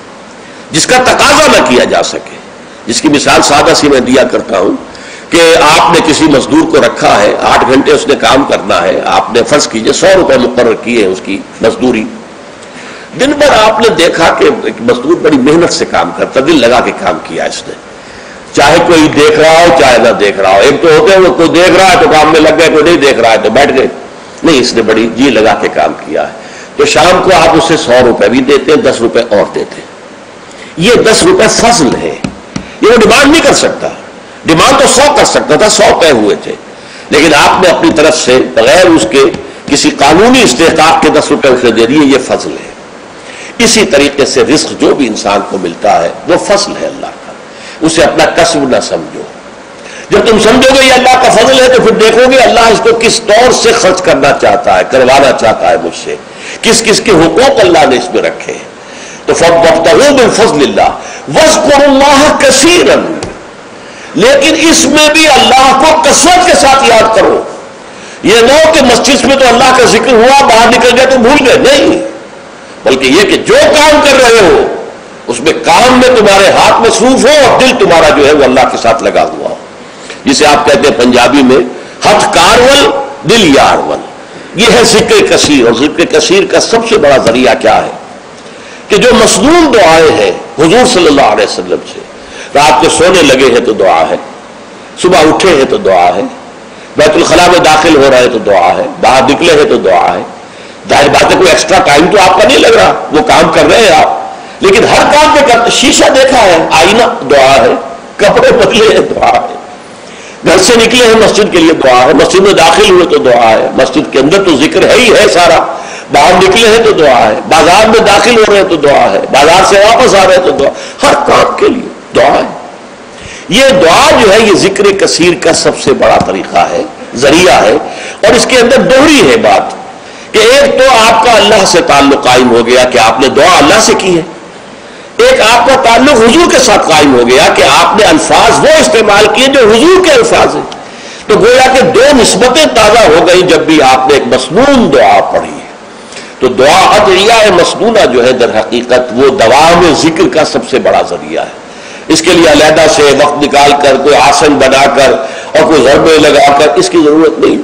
جس کا تقاضا نہ کیا جا سکے. جس کی مثال سادہ سی میں دیا کرتا ہوں کہ آپ نے کسی مزدور کو رکھا ہے، آٹھ گھنٹے اس نے کام کرنا ہے، آپ نے فرض کیجئے سو روپے مقرر کیے اس کی مزدوری. دن بھر آپ نے دیکھا کہ ایک مزدور بڑی محنت سے کام کرتا، دل لگا کے کام کیا اس نے، چاہے کوئی دیکھ رہا ہو چاہے نہ دیکھ رہا ہو. ایک تو ہوتے ہیں وہ کوئی دیکھ رہا ہے تو کام میں لگ گئے، کوئی نہیں دیکھ رہا ہے تو بیٹھ گئے. نہیں، اس نے بڑی جی لگا کے کام کیا ہے. تو شام کو آپ اسے سو روپے بھی دیتے ہیں، دس روپے اور دیتے ہیں. یہ دس روپے فضل ہے، یہ وہ ڈیمانڈ نہیں کر سکتا. ڈیمانڈ تو سو کر سکتا تھا، سو طے ہوئے تھے، لیکن آپ نے اپنی طرف سے بغیر اس کے کسی قانونی استحقاق کے دس روپے اسے دے دیے، یہ فضل ہے. اسی طریقے سے رزق جو بھی انسان کو ملتا ہے وہ فضل ہے اللہ کا، اسے اپنا کسب نہ سمجھو. جب تم سمجھو گے یہ اللہ کا فضل ہے تو پھر دیکھو گے اللہ اس کو کس طور سے خرچ کرنا چاہتا ہے، کروانا چاہتا ہے مجھ سے، کس کس کے حقوق اللہ نے اس میں رکھے. تو فَابْتَغُوا مِن فَضْلِ اللَّهِ وَاذْكُرُوا اللَّهَ كَثِيرًا، لیکن اس میں بھی اللہ کو کثرت کے ساتھ یاد کرو. یہ نہ ہو کہ مسجد میں تو اللہ کا ذکر ہوا، باہر نکل گئے تو بھول گئے، نہیں، بلکہ یہ کہ جو کام کر رہے ہو اس میں کام میں تمہارے ہاتھ مصروف ہو اور دل تمہارا جو ہے وہ اللہ کے ساتھ لگا ہوا ہو. جسے آپ کہتے ہیں پنجابی میں ہتھ کارول دل یارول. یہ ہے ذکر کثیر. اور ذکر کثیر کا سب سے بڑا ذریعہ کیا ہے کہ جو مصنون دعائیں ہیں حضور صلی اللہ علیہ وسلم سے، رات کو سونے لگے ہیں تو دعا ہے، صبح اٹھے ہیں تو دعا ہے، بیت الخلاء میں داخل ہو رہے ہیں تو دعا ہے، باہر نکلے ہیں تو دعا ہے. ظاہر بات ہے کوئی ایکسٹرا ٹائم تو آپ کا نہیں لگ رہا، وہ کام کر رہے ہیں آپ، لیکن ہر کام پہ کر. شیشہ دیکھا ہے، آئینہ دعا ہے، کپڑے بدلے ہیں دعا ہے، گھر سے نکلے ہیں مسجد کے لیے دعا ہے، مسجد میں داخل ہوئے تو دعا ہے، مسجد کے اندر تو ذکر ہے ہی ہے سارا، باہر نکلے ہیں تو دعا ہے، بازار میں داخل ہو رہے ہیں تو دعا ہے، بازار سے واپس آ رہے ہیں تو دعا، ہر کام کے لیے دعا ہے. یہ دعا جو ہے یہ ذکر کثیر کا سب سے بڑا طریقہ ہے، ذریعہ ہے. اور اس کے اندر دوہری ہے بات کہ ایک تو آپ کا اللہ سے تعلق قائم ہو گیا کہ آپ نے دعا اللہ سے کی ہے، ایک آپ کا تعلق حضور کے ساتھ قائم ہو گیا کہ آپ نے الفاظ وہ استعمال کیے جو حضور کے الفاظ ہیں. تو گویا کہ دو نسبتیں تازہ ہو گئی جب بھی آپ نے ایک مسنون دعا پڑھی ہے. تو دعا ادعیہ مسنونہ جو ہے در حقیقت وہ دوام ذکر کا سب سے بڑا ذریعہ ہے. اس کے لیے علیحدہ سے وقت نکال کر کوئی آسن بنا کر اور کوئی ضربے لگا کر اس کی ضرورت نہیں،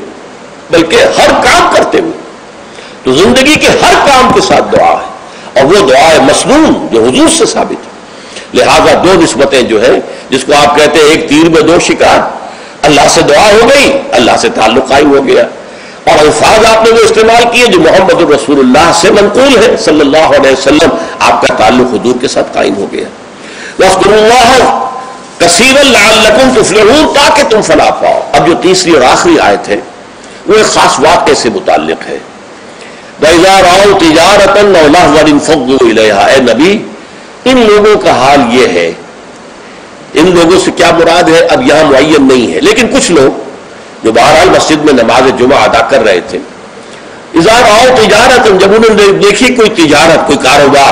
بلکہ ہر کام کرتے ہوئے تو زندگی کے ہر کام کے ساتھ دعا ہے، اور وہ دعا ہے مسنون جو حضور سے ثابت ہے. لہذا دو نسبتیں جو ہے جس کو آپ کہتے ہیں ایک تیر میں دو شکار، اللہ سے دعا ہو گئی، اللہ سے تعلق قائم ہو گیا، اور الفاظ آپ نے وہ استعمال کیے جو محمد الرسول اللہ سے منقول ہے صلی اللہ علیہ وسلم، آپ کا تعلق حضور کے ساتھ قائم ہو گیا. وَاذْكُرُوا اللَّهَ كَثِيرًا لَعَلَّكُمْ تُفْلِحُونَ، تاکہ تم فلاح پاؤ. اب جو تیسری اور آخری آیت ہے وہ ایک خاص واقعے سے متعلق ہے. وَإِذَا رَأَوْا تِجَارَةً أَوْ لَهْوًا انفَضُّوا إِلَيْهَا. اے نبی ان لوگوں کا حال یہ ہے، ان لوگوں سے کیا مراد ہے اب یہاں معین نہیں ہے، لیکن کچھ لوگ جو بہرحال مسجد میں نماز جمعہ ادا کر رہے تھے، اِذَا رَأَوْا تِجَارَةً، جب انہوں نے دیکھی کوئی تجارت، کوئی کاروبار،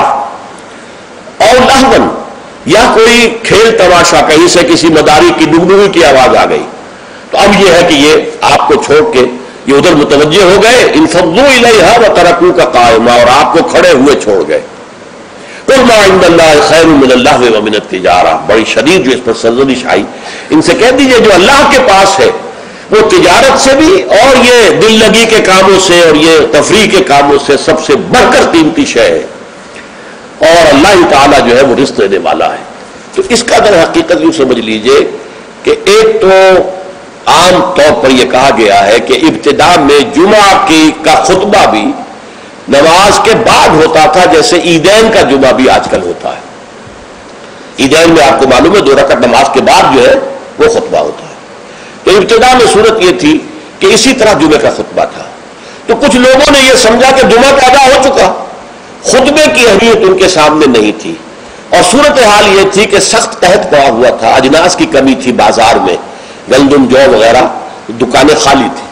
اور لہون یا کوئی کھیل تماشا، کہیں سے کسی مداری کی ڈگڈگی کی آواز آ گئی، تو اب یہ ہے کہ یہ آپ کو چھوڑ کے یہ ادھر متوجہ ہو گئے. انفضوا الیہا وترکوک قائما، اور آپ کو کھڑے ہوئے چھوڑ گئے. قل ما عند اللہ خیر من اللہو ومن التجارہ، بڑی شدید جو اس پر سرزنش آئی. ان سے کہہ دیجئے جو اللہ کے پاس ہے وہ تجارت سے بھی اور یہ دل لگی کے کاموں سے اور یہ تفریح کے کاموں سے سب سے بڑھ کر قیمتی شے ہے، اور اللہ تعالیٰ جو ہے وہ رزق دینے والا ہے۔ تو اس کا در حقیقت یوں سمجھ لیجئے کہ ایک تو عام طور پر یہ کہا گیا ہے کہ ابتدا میں جمعہ کی کا خطبہ بھی نماز کے بعد ہوتا تھا، جیسے عیدین کا جمعہ بھی آج کل ہوتا ہے۔ عیدین میں آپ کو معلوم ہے دو رکعت نماز کے بعد جو ہے وہ خطبہ ہوتا ہے۔ تو ابتدا میں صورت یہ تھی کہ اسی طرح جمعے کا خطبہ تھا، تو کچھ لوگوں نے یہ سمجھا کہ جمعہ کا ادا ہو چکا، خطبے کی اہمیت ان کے سامنے نہیں تھی، اور صورتحال یہ تھی کہ سخت قحط پڑا ہوا تھا، اجناس کی کمی تھی بازار میں، گندم جو وغیرہ دکانیں خالی تھیں۔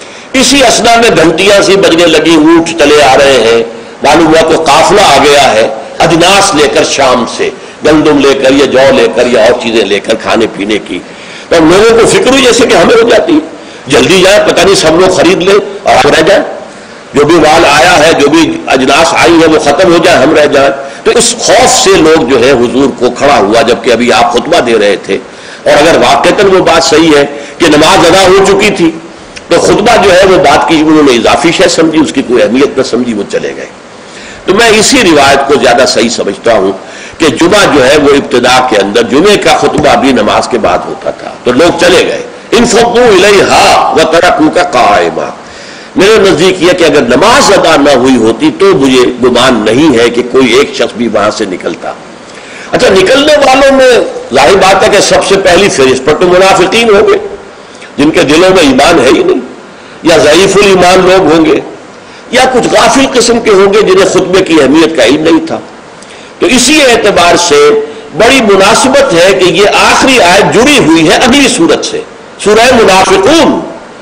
اسی اسنا میں گھنٹیاں سی بجنے لگی، اونٹ چلے آ رہے ہیں، معلوم ہوا کہ قافلہ آ گیا ہے اجناس لے کر شام سے، گندم لے کر یا جو لے کر یا اور چیزیں لے کر کھانے پینے کی۔ تو لوگوں کو فکر ہوئی جیسے کہ ہمیں ہو جاتی ہے، جلدی جائیں پتہ نہیں سب لوگ خرید لیں اور ہم رہ جائیں، جو بھی مال آیا ہے جو بھی اجناس آئی ہے وہ ختم ہو جائے ہم رہ جائیں۔ تو اس خوف سے لوگ جو ہے حضور کو کھڑا ہوا، جبکہ ابھی آپ خطبہ دے رہے تھے، اور اگر واقعتاً وہ بات صحیح ہے کہ نماز ادا ہو چکی تھی تو خطبہ جو ہے وہ بات کی انہوں نے اضافی شے سمجھی، اس کی کوئی اہمیت نہ سمجھی، وہ چلے گئے۔ تو میں اسی روایت کو زیادہ صحیح سمجھتا ہوں کہ جمعہ جو ہے وہ ابتدا کے اندر جمعے کا خطبہ بھی نماز کے بعد ہوتا تھا، تو لوگ چلے گئے۔ انفضوا الیہا وترکوک قائما، میرے نزدیک یہ کہ اگر نماز ادا نہ ہوئی ہوتی تو مجھے گمان نہیں ہے کہ کوئی ایک شخص بھی وہاں سے نکلتا۔ اچھا، نکلنے والوں میں ظاہر بات ہے کہ سب سے پہلی فہرست پر تو منافقین ہوں گے، جن کے دلوں میں ایمان ہے ہی نہیں، یا ضعیف الایمان لوگ ہوں گے، یا کچھ غافل قسم کے ہوں گے جنہیں خطبے کی اہمیت کا علم نہیں تھا۔ تو اسی اعتبار سے بڑی مناسبت ہے کہ یہ آخری آیت جڑی ہوئی ہے اگلی سورت سے، سورہ منافقون،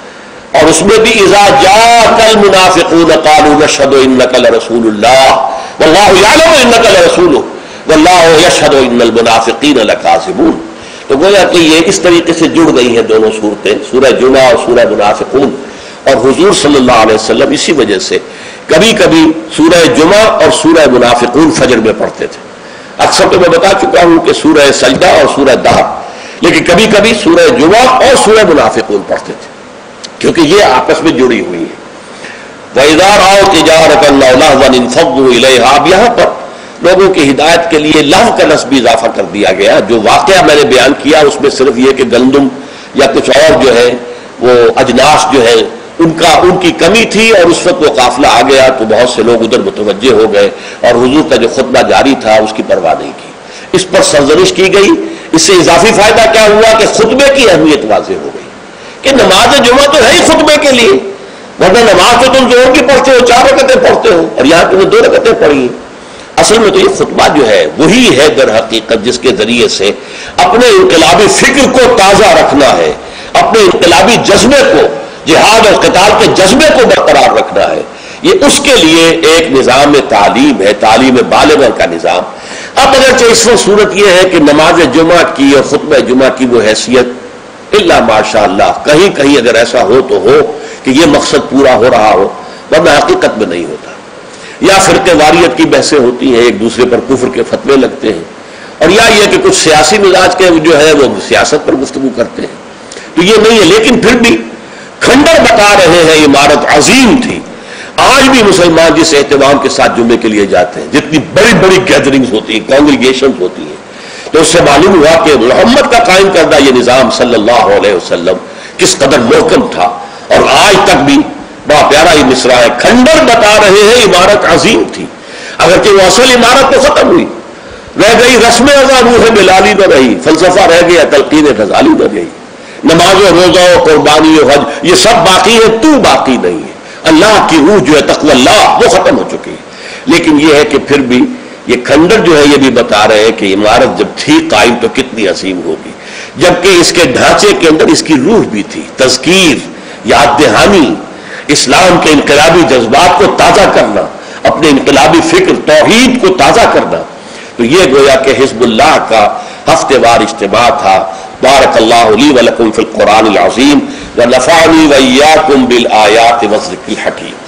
اور اس میں بھی اذا جاءک المنافقون قالوا نشهد انک لرسول اللہ واللہ یعلم انک لرسولہ واللہ یشہد ان المنافقین لکاذبون۔ تو گویا کہ یہ اس طریقے سے جڑ گئی ہیں دونوں صورتیں، سورہ جمعہ اور سورہ منافقون، اور حضور صلی اللہ علیہ وسلم اسی وجہ سے کبھی کبھی سورہ جمعہ اور سورہ منافقون فجر میں پڑھتے تھے۔ اکثر تو میں بتا چکا ہوں کہ سورہ سجدہ اور سورہ دہر، لیکن کبھی کبھی سورہ جمعہ اور سورہ منافقون پڑھتے تھے، کیونکہ یہ آپس میں جڑی ہوئی ہے۔ وَإِذَا رَأَوْا تِجَارَةً أَوْ لَهْوًا انفضوا إِلَيْهَا، اب یہاں پر لوگوں کی ہدایت کے لیے لہو کا لفظ بھی اضافہ کر دیا گیا۔ جو واقعہ میں نے بیان کیا اس میں صرف یہ کہ گندم یا کچھ اور جو ہے وہ اجناس جو ہے ان کا ان کی کمی تھی، اور اس وقت وہ قافلہ آ گیا تو بہت سے لوگ ادھر متوجہ ہو گئے، اور حضور کا جو خطبہ جاری تھا اس کی پرواہ نہیں کی، اس پر سرزنش کی گئی۔ اس سے اضافی فائدہ کیا ہوا کہ خطبے کی اہمیت واضح ہو گئی کہ نماز جمعہ تو ہے ہی خطبے کے لیے، ورنہ نماز تو تم زور کی پڑھتے ہو، چار رکعتیں پڑھتے ہو، اور یہاں تم نے دو رکعتیں پڑھی ہیں۔ اصل میں تو یہ خطبہ جو ہے وہی ہے در حقیقت جس کے ذریعے سے اپنے انقلابی فکر کو تازہ رکھنا ہے، اپنے انقلابی جذبے کو، جہاد اور قتال کے جذبے کو برقرار رکھنا ہے۔ یہ اس کے لیے ایک نظام تعلیم ہے، تعلیم بالغہ کا نظام۔ اب اگرچہ اس وقت صورت یہ ہے کہ نماز جمعہ کی اور خطبہ جمعہ کی وہ حیثیت الا ماشاء اللہ کہیں کہیں اگر ایسا ہو تو ہو کہ یہ مقصد پورا ہو رہا ہو، ورنہ حقیقت میں نہیں ہوتا، یا فرقے واریت کی بحثیں ہوتی ہیں، ایک دوسرے پر کفر کے فتوے لگتے ہیں، اور یا یہ کہ کچھ سیاسی مزاج کے جو ہے وہ سیاست پر گفتگو کرتے ہیں، تو یہ نہیں ہے۔ لیکن پھر بھی کھنڈر بتا رہے ہیں عمارت عظیم تھی۔ آج بھی مسلمان جس اہتمام کے ساتھ جمعے کے لیے جاتے ہیں، جتنی بڑی بڑی گیدرنگز ہوتی ہیں، کانگریگیشنز ہوتی ہیں، تو اس سے معلوم ہوا کہ محمد کا قائم کردہ یہ نظام صلی اللہ علیہ وسلم کس قدر محکم تھا، اور آج تک بھی بڑا پیارا یہ مصرع ہے، کھنڈر بتا رہے ہیں عمارت عظیم تھی، اگرچہ وہ اصل عمارت تو ختم ہوئی، رہ گئی رسم ازاں روح بلالی نہ رہی، فلسفہ رہ گیا، تلقین غزالی نہ رہی، نماز و روزہ و قربانی و حج یہ سب باقی ہے، تو باقی نہیں ہے، اللہ کی روح جو ہے تقوی اللہ وہ ختم ہو چکی ہے۔ لیکن یہ ہے کہ پھر بھی یہ کھنڈر جو ہے یہ بھی بتا رہے ہیں کہ عمارت جب تھی قائم تو کتنی عظیم ہوگی، جبکہ اس کے ڈھانچے کے اندر اس کی روح بھی تھی، تذکیر، یاد دہانی، اسلام کے انقلابی جذبات کو تازہ کرنا، اپنے انقلابی فکر توحید کو تازہ کرنا۔ تو یہ گویا کہ حزب اللہ کا ہفتے وار اجتماع تھا۔ بارک اللہ لی ولکم فی القرآن العظیم ونفعنی وإیاکم بالآیات والذکر الحکیم۔